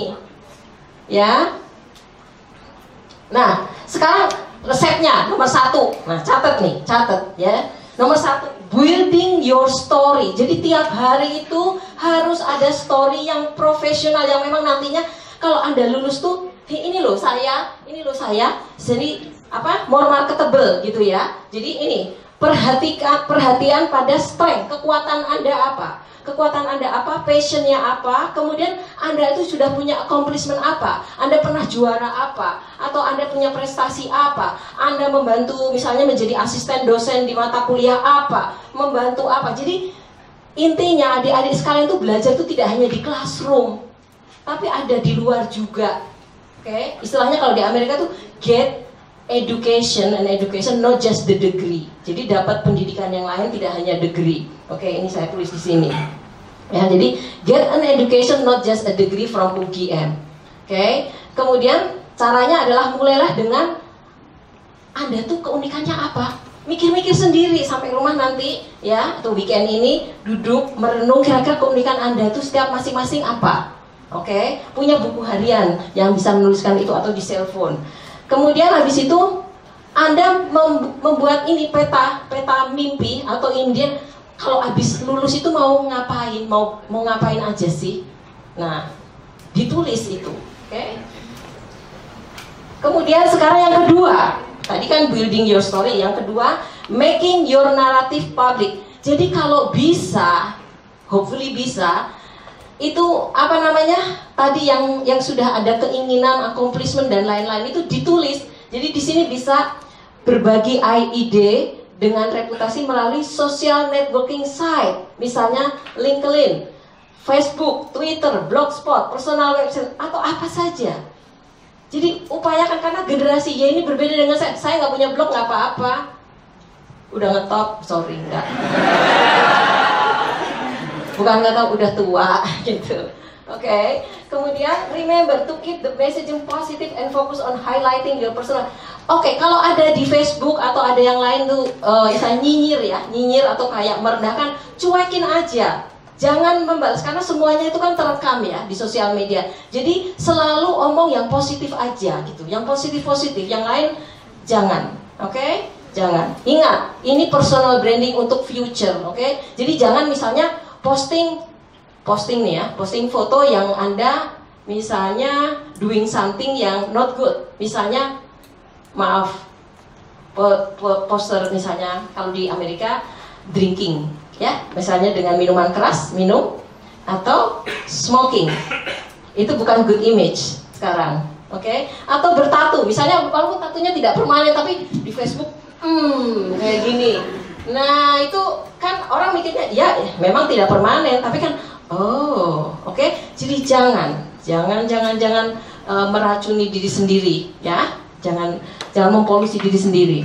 Ya. Nah, sekarang resepnya nomor satu. Nah, catat nih, catat ya. Nomor satu, building your story. Jadi tiap hari itu harus ada story yang profesional, yang memang nantinya kalau Anda lulus tuh, ini loh saya, ini loh saya, jadi apa, more marketable gitu ya. Jadi ini, perhatikan, perhatian pada strength, kekuatan Anda apa, kekuatan Anda apa, passionnya apa, kemudian Anda itu sudah punya accomplishment apa, Anda pernah juara apa, atau Anda punya prestasi apa, Anda membantu misalnya menjadi asisten dosen di mata kuliah apa, membantu apa. Jadi intinya adik-adik sekalian itu belajar itu tidak hanya di classroom, tapi ada di luar juga. Oke, istilahnya kalau di Amerika tuh get education, and education not just the degree. Jadi dapat pendidikan yang lain, tidak hanya degree. Oke, ini saya tulis di sini. Ya, jadi get an education not just a degree from U G M. Oke, kemudian caranya adalah mulailah dengan Anda tuh keunikannya apa? Mikir-mikir sendiri sampai rumah nanti ya, atau weekend ini duduk merenung kira-kira keunikan Anda tuh setiap masing-masing apa. Oke, okay? Punya buku harian yang bisa menuliskan itu atau di cellphone. Kemudian habis itu Anda mem membuat ini peta, peta mimpi atau impian. Kalau habis lulus itu mau ngapain, mau mau ngapain aja sih? Nah, ditulis itu. Oke. Okay? Kemudian sekarang yang kedua, tadi kan building your story. Yang kedua, making your narrative public. Jadi kalau bisa, hopefully bisa. Itu apa namanya tadi yang yang sudah ada keinginan, accomplishment dan lain-lain itu ditulis. Jadi di sini bisa berbagi ide dengan reputasi melalui social networking site, misalnya LinkedIn, Facebook, Twitter, Blogspot, personal website atau apa saja. Jadi upayakan karena generasi Y ini berbeda dengan saya. Saya nggak punya blog nggak apa-apa. Udah ngetop, sorry enggak. Bukan nggak tahu udah tua gitu. Oke, okay. Kemudian remember to keep the messaging positive and focus on highlighting your personal. Oke, okay, kalau ada di Facebook atau ada yang lain tuh, uh, misalnya nyinyir ya, nyinyir atau kayak merendahkan, cuekin aja. Jangan membalas karena semuanya itu kan terekam ya di sosial media. Jadi selalu omong yang positif aja gitu, yang positif-positif, yang lain jangan. Oke? Okay? Jangan. Ingat, ini personal branding untuk future, oke? Okay? Jadi jangan misalnya posting posting nih ya, posting foto yang Anda misalnya doing something yang not good. Misalnya maaf, po po poster misalnya kalau di Amerika drinking ya, misalnya dengan minuman keras, minum atau smoking. Itu bukan good image sekarang, oke? Okay? Atau bertatu, misalnya walaupun tatunya tidak permanen tapi di Facebook hmm kayak gini. Nah itu kan orang mikirnya ya memang tidak permanen tapi kan oh oke okay? Jadi jangan jangan jangan jangan uh, meracuni diri sendiri ya, jangan jangan mempolusi diri sendiri.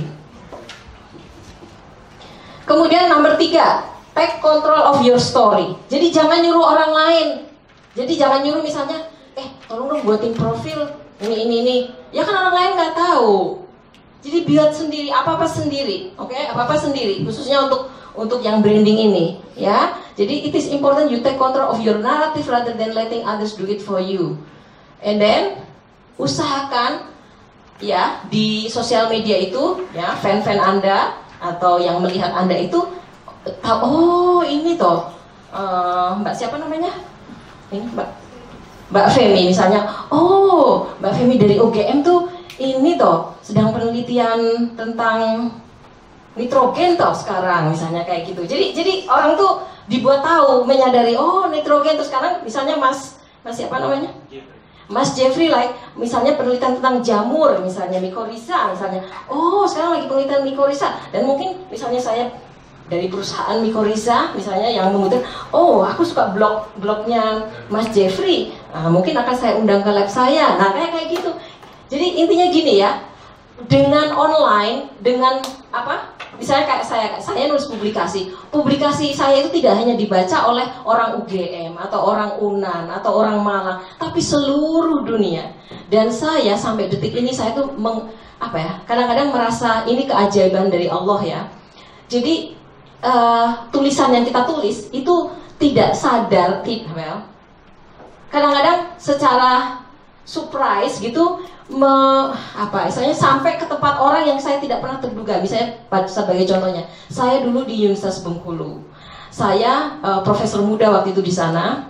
Kemudian nomor tiga, take control of your story. Jadi jangan nyuruh orang lain. Jadi jangan nyuruh misalnya eh tolong dong buatin profil ini ini ini ya kan orang lain nggak tahu. Jadi buat sendiri, apa-apa sendiri, oke? Okay? Apa-apa sendiri, khususnya untuk untuk yang branding ini, ya. Jadi it is important you take control of your narrative rather than letting others do it for you. And then usahakan, ya, di sosial media itu, ya, fan-fan Anda atau yang melihat Anda itu tahu, oh ini toh, uh, Mbak siapa namanya? Ini Mbak Mbak Femi misalnya, oh Mbak Femi dari U G M tuh ini toh sedang penelitian tentang nitrogen toh sekarang misalnya kayak gitu. Jadi jadi orang tuh dibuat tahu, menyadari oh nitrogen tuh sekarang misalnya Mas Mas siapa namanya? Mas Jeffrey like misalnya penelitian tentang jamur misalnya mycorrhiza misalnya. Oh, sekarang lagi penelitian mycorrhiza dan mungkin misalnya saya dari perusahaan mycorrhiza misalnya yang mengutip, oh aku suka blog blognya Mas Jeffrey. Nah, mungkin akan saya undang ke lab saya. Nah, kayak kayak gitu. Jadi intinya gini ya, dengan online, dengan apa? Misalnya kayak saya, saya nulis publikasi. Publikasi saya itu tidak hanya dibaca oleh orang U G M atau orang Unan atau orang Malang, tapi seluruh dunia. Dan saya sampai detik ini saya tuh meng, apa ya? Kadang-kadang merasa ini keajaiban dari Allah ya. Jadi uh, tulisan yang kita tulis itu tidak sadar, tidak well. Kadang-kadang secara surprise gitu. Me, apa misalnya sampai ke tempat orang yang saya tidak pernah terduga. Misalnya sebagai contohnya, saya dulu di Universitas Bengkulu, saya uh, profesor muda waktu itu di sana,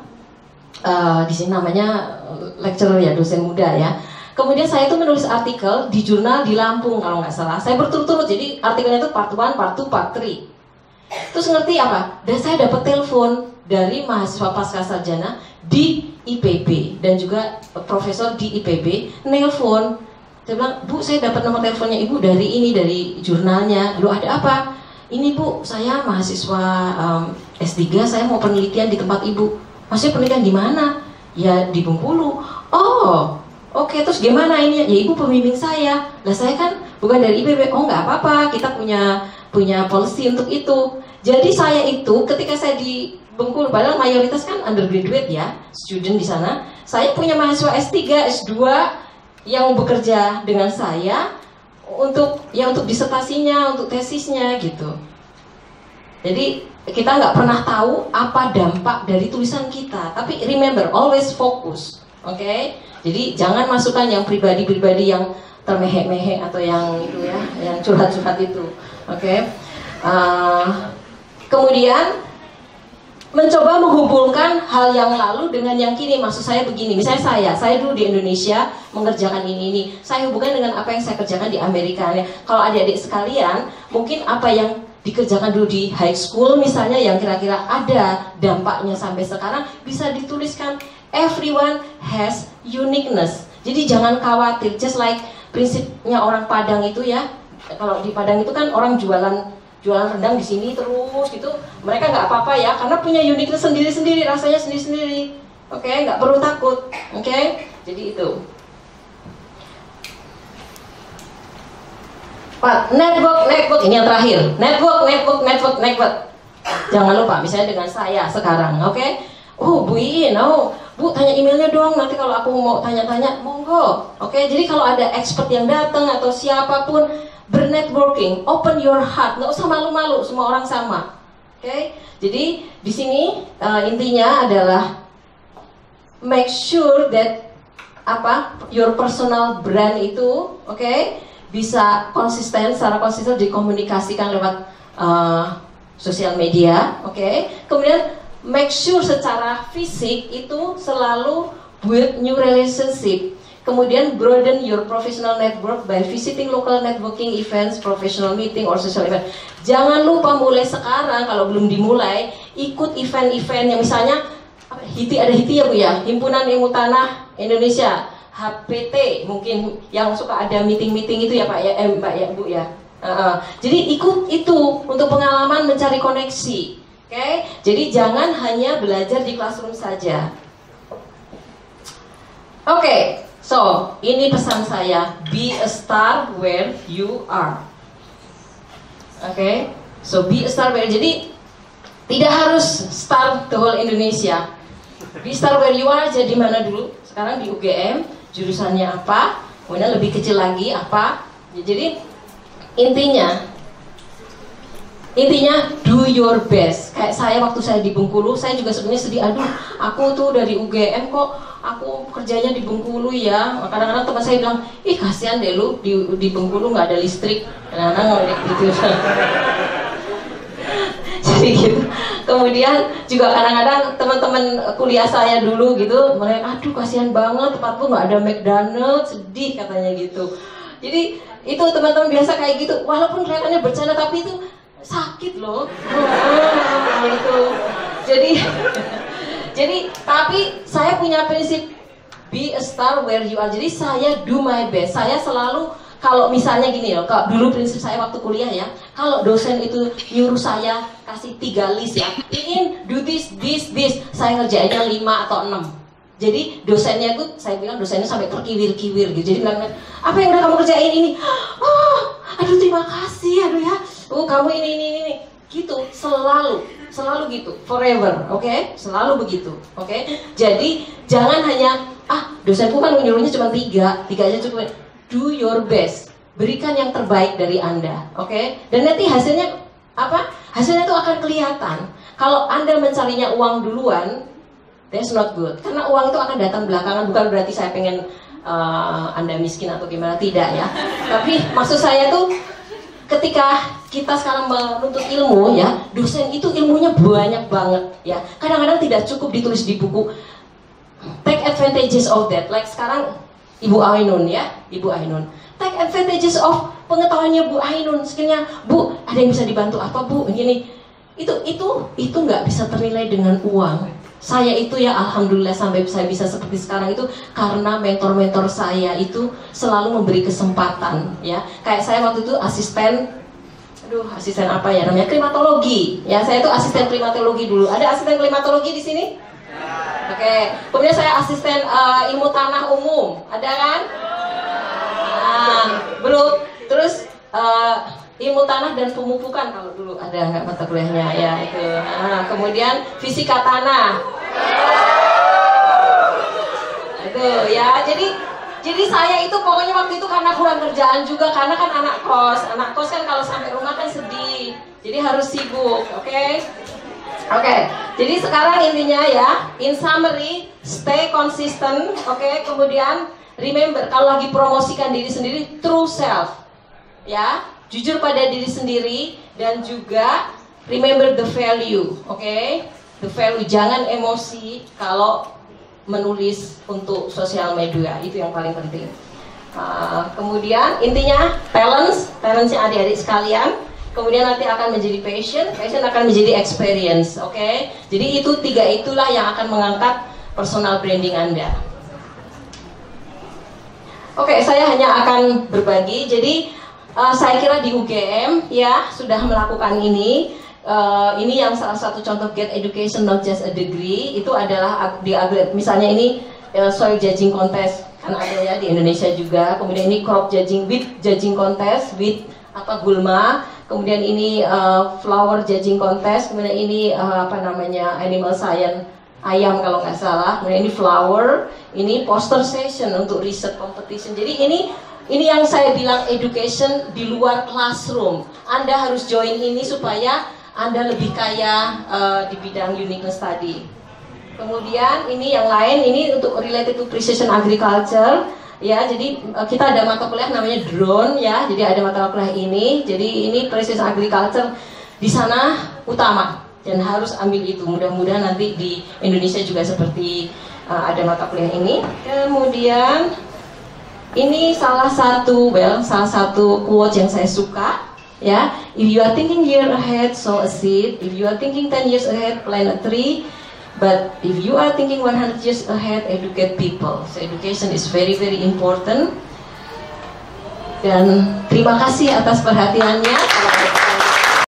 uh, di sini namanya lecturer ya, dosen muda ya. Kemudian saya itu menulis artikel di jurnal di Lampung kalau nggak salah. Saya berturut-turut, jadi artikelnya itu part one, part two, part three. Terus ngerti apa? Dan saya dapat telepon dari mahasiswa pascasarjana di I P B dan juga profesor di I P B nelpon. Dia bilang, Bu, saya dapat nomor teleponnya Ibu dari ini, dari jurnalnya. Lu ada apa? Ini Bu, saya mahasiswa um, S tiga, saya mau penelitian di tempat Ibu. Maksudnya penelitian di mana? Ya di Bengkulu. Oh, Oke, terus gimana ini? Ya ibu pembimbing saya. Lah saya kan bukan dari I P B. Oh nggak apa-apa, kita punya punya policy untuk itu. Jadi saya itu ketika saya di Bengkulu, padahal mayoritas kan undergraduate ya, student di sana. Saya punya mahasiswa S tiga, S dua yang bekerja dengan saya untuk ya untuk disertasinya, untuk tesisnya gitu. Jadi kita nggak pernah tahu apa dampak dari tulisan kita. Tapi remember, always focus, oke? Okay? Jadi jangan masukkan yang pribadi-pribadi yang termehek-mehek atau yang itu ya, yang curhat-curhat itu, oke? Okay? Uh, kemudian mencoba menghubungkan hal yang lalu dengan yang kini. Maksud saya begini, misalnya saya, saya dulu di Indonesia mengerjakan ini ini, saya hubungkan dengan apa yang saya kerjakan di Amerika. Kalau adik-adik sekalian, mungkin apa yang dikerjakan dulu di high school misalnya yang kira-kira ada dampaknya sampai sekarang bisa dituliskan. Everyone has uniqueness. Jadi jangan khawatir, just like prinsipnya orang Padang itu ya. Kalau di Padang itu kan orang jualan jualan rendang di sini terus gitu, mereka nggak apa-apa ya, karena punya uniqueness sendiri-sendiri, rasanya sendiri-sendiri. Oke, okay? Nggak perlu takut. Oke, okay? Jadi itu. Pak, network, network ini yang terakhir. Network, network, network, network. Jangan lupa, misalnya dengan saya sekarang, oke? Okay? Oh, Bu Iin, oh, Bu tanya emailnya dong. Nanti kalau aku mau tanya-tanya, monggo. Oke, okay? Jadi kalau ada expert yang datang atau siapapun, bernetworking, open your heart, nggak usah malu-malu, semua orang sama. Oke, okay? Jadi di sini uh, intinya adalah make sure that apa your personal brand itu, oke, okay, bisa konsisten, secara konsisten dikomunikasikan lewat uh, sosial media, oke. Okay? Kemudian make sure secara fisik itu selalu build new relationship. Kemudian broaden your professional network by visiting local networking events, professional meeting, or social event. Jangan lupa mulai sekarang, kalau belum dimulai, ikut event-event yang misalnya HITI, ada HITI ya Bu ya, Himpunan Ilmu Tanah Indonesia, H P T mungkin yang suka ada meeting-meeting itu ya Pak ya, eh, Mbak ya Bu ya. Uh, jadi ikut itu untuk pengalaman mencari koneksi, oke? Okay? Jadi jangan hanya belajar di classroom saja. Oke. Okay. So, ini pesan saya, be a star where you are. Oke, okay? So be a star where, jadi tidak harus star the whole Indonesia. Be star where you are, jadi mana dulu? Sekarang di U G M, jurusannya apa? Kemudian lebih kecil lagi apa? Jadi intinya, intinya do your best. Kayak saya waktu saya di Bengkulu, saya juga sebenarnya sedih. Aduh, aku tuh dari U G M kok aku kerjanya di Bengkulu ya. Kadang-kadang teman saya bilang, ih kasihan deh lu di, di Bengkulu nggak ada listrik. Kadang-kadang gitu. Jadi gitu. Kemudian juga kadang-kadang teman-teman kuliah saya dulu gitu, mereka, aduh kasihan banget tempatku nggak ada McDonald's, sedih katanya gitu. Jadi itu teman-teman biasa kayak gitu. Walaupun kelihatannya bercanda tapi itu sakit loh. Oh, gitu. Jadi Jadi, tapi saya punya prinsip be a star where you are. Jadi saya do my best. Saya selalu, kalau misalnya gini loh, kalau dulu prinsip saya waktu kuliah ya, kalau dosen itu nyuruh saya kasih tiga list ya, ingin do this, this, this, saya ngerjainnya lima atau enam. Jadi dosennya itu, saya bilang dosennya sampai terkiwir-kiwir gitu. Jadi bilang, apa yang udah kamu kerjain ini? Oh, aduh terima kasih, aduh ya. Oh kamu ini, ini, ini, gitu, selalu. Selalu gitu, forever, oke? Okay? Selalu begitu, oke? Okay? Jadi jangan hanya, ah dosenku kan menyuruhnya cuma tiga, tiga aja cukup. Do your best, berikan yang terbaik dari Anda, oke? Okay? Dan nanti hasilnya apa? Hasilnya itu akan kelihatan. Kalau Anda mencarinya uang duluan, that's not good. Karena uang itu akan datang belakangan, bukan berarti saya pengen uh, Anda miskin atau gimana, tidak ya. Tapi maksud saya tuh, ketika kita sekarang menuntut ilmu ya, dosen itu ilmunya banyak banget ya. Kadang-kadang tidak cukup ditulis di buku. Take advantages of that. Like sekarang Ibu Ainun ya, Ibu Ainun. Take advantages of pengetahuannya Bu Ainun. Sebenarnya Bu, ada yang bisa dibantu apa Bu? Gini. Itu itu itu nggak bisa ternilai dengan uang. Saya itu ya alhamdulillah sampai saya bisa seperti sekarang itu karena mentor-mentor saya itu selalu memberi kesempatan ya. Kayak saya waktu itu asisten, aduh asisten apa ya namanya, klimatologi ya. Saya itu asisten klimatologi dulu. Ada asisten klimatologi di sini? Oke, Oke, kemudian saya asisten uh, ilmu tanah umum, ada kan? Nah, belum. Terus uh, ilmu tanah dan pemupukan kalau dulu ada nggak mata kuliahnya ya itu. Nah, kemudian fisika tanah. Itu ya. Jadi jadi saya itu pokoknya waktu itu karena kurang kerjaan juga karena kan anak kos. Anak kos kan kalau sampai rumah kan sedih. Jadi harus sibuk, oke? Okay? Oke, okay, jadi sekarang intinya ya, in summary, stay consistent, oke, okay? Kemudian remember, kalau lagi promosikan diri sendiri, true self, ya, jujur pada diri sendiri, dan juga remember the value, oke, okay? The value, jangan emosi kalau menulis untuk sosial media, itu yang paling penting. Uh, kemudian intinya, talents, talentsnya adik-adik sekalian, kemudian nanti akan menjadi passion, passion akan menjadi experience, oke? Okay? Jadi itu tiga itulah yang akan mengangkat personal branding Anda. Oke, okay, saya hanya akan berbagi. Jadi uh, saya kira di U G M ya sudah melakukan ini. Uh, ini yang salah satu contoh get education not just a degree. Itu adalah di misalnya ini uh, soil judging contest kan ada ya di Indonesia juga. Kemudian ini crop judging with judging contest with apa gulma. Kemudian ini uh, flower judging contest, kemudian ini uh, apa namanya animal science ayam kalau nggak salah, kemudian ini flower, ini poster session untuk research competition. Jadi ini ini yang saya bilang education di luar classroom. Anda harus join ini supaya Anda lebih kaya uh, di bidang uniqueness study. Kemudian ini yang lain, ini untuk related to precision agriculture. Ya, jadi kita ada mata kuliah namanya drone ya. Jadi ada mata kuliah ini. Jadi ini precision agriculture di sana utama dan harus ambil itu. Mudah-mudahan nanti di Indonesia juga seperti uh, ada mata kuliah ini. Kemudian ini salah satu well, salah satu quote yang saya suka ya. If you are thinking year ahead, sow a seed. If you are thinking ten years ahead, plant a tree. But if you are thinking one hundred years ahead, educate people. So education is very very important. Dan terima kasih atas perhatiannya.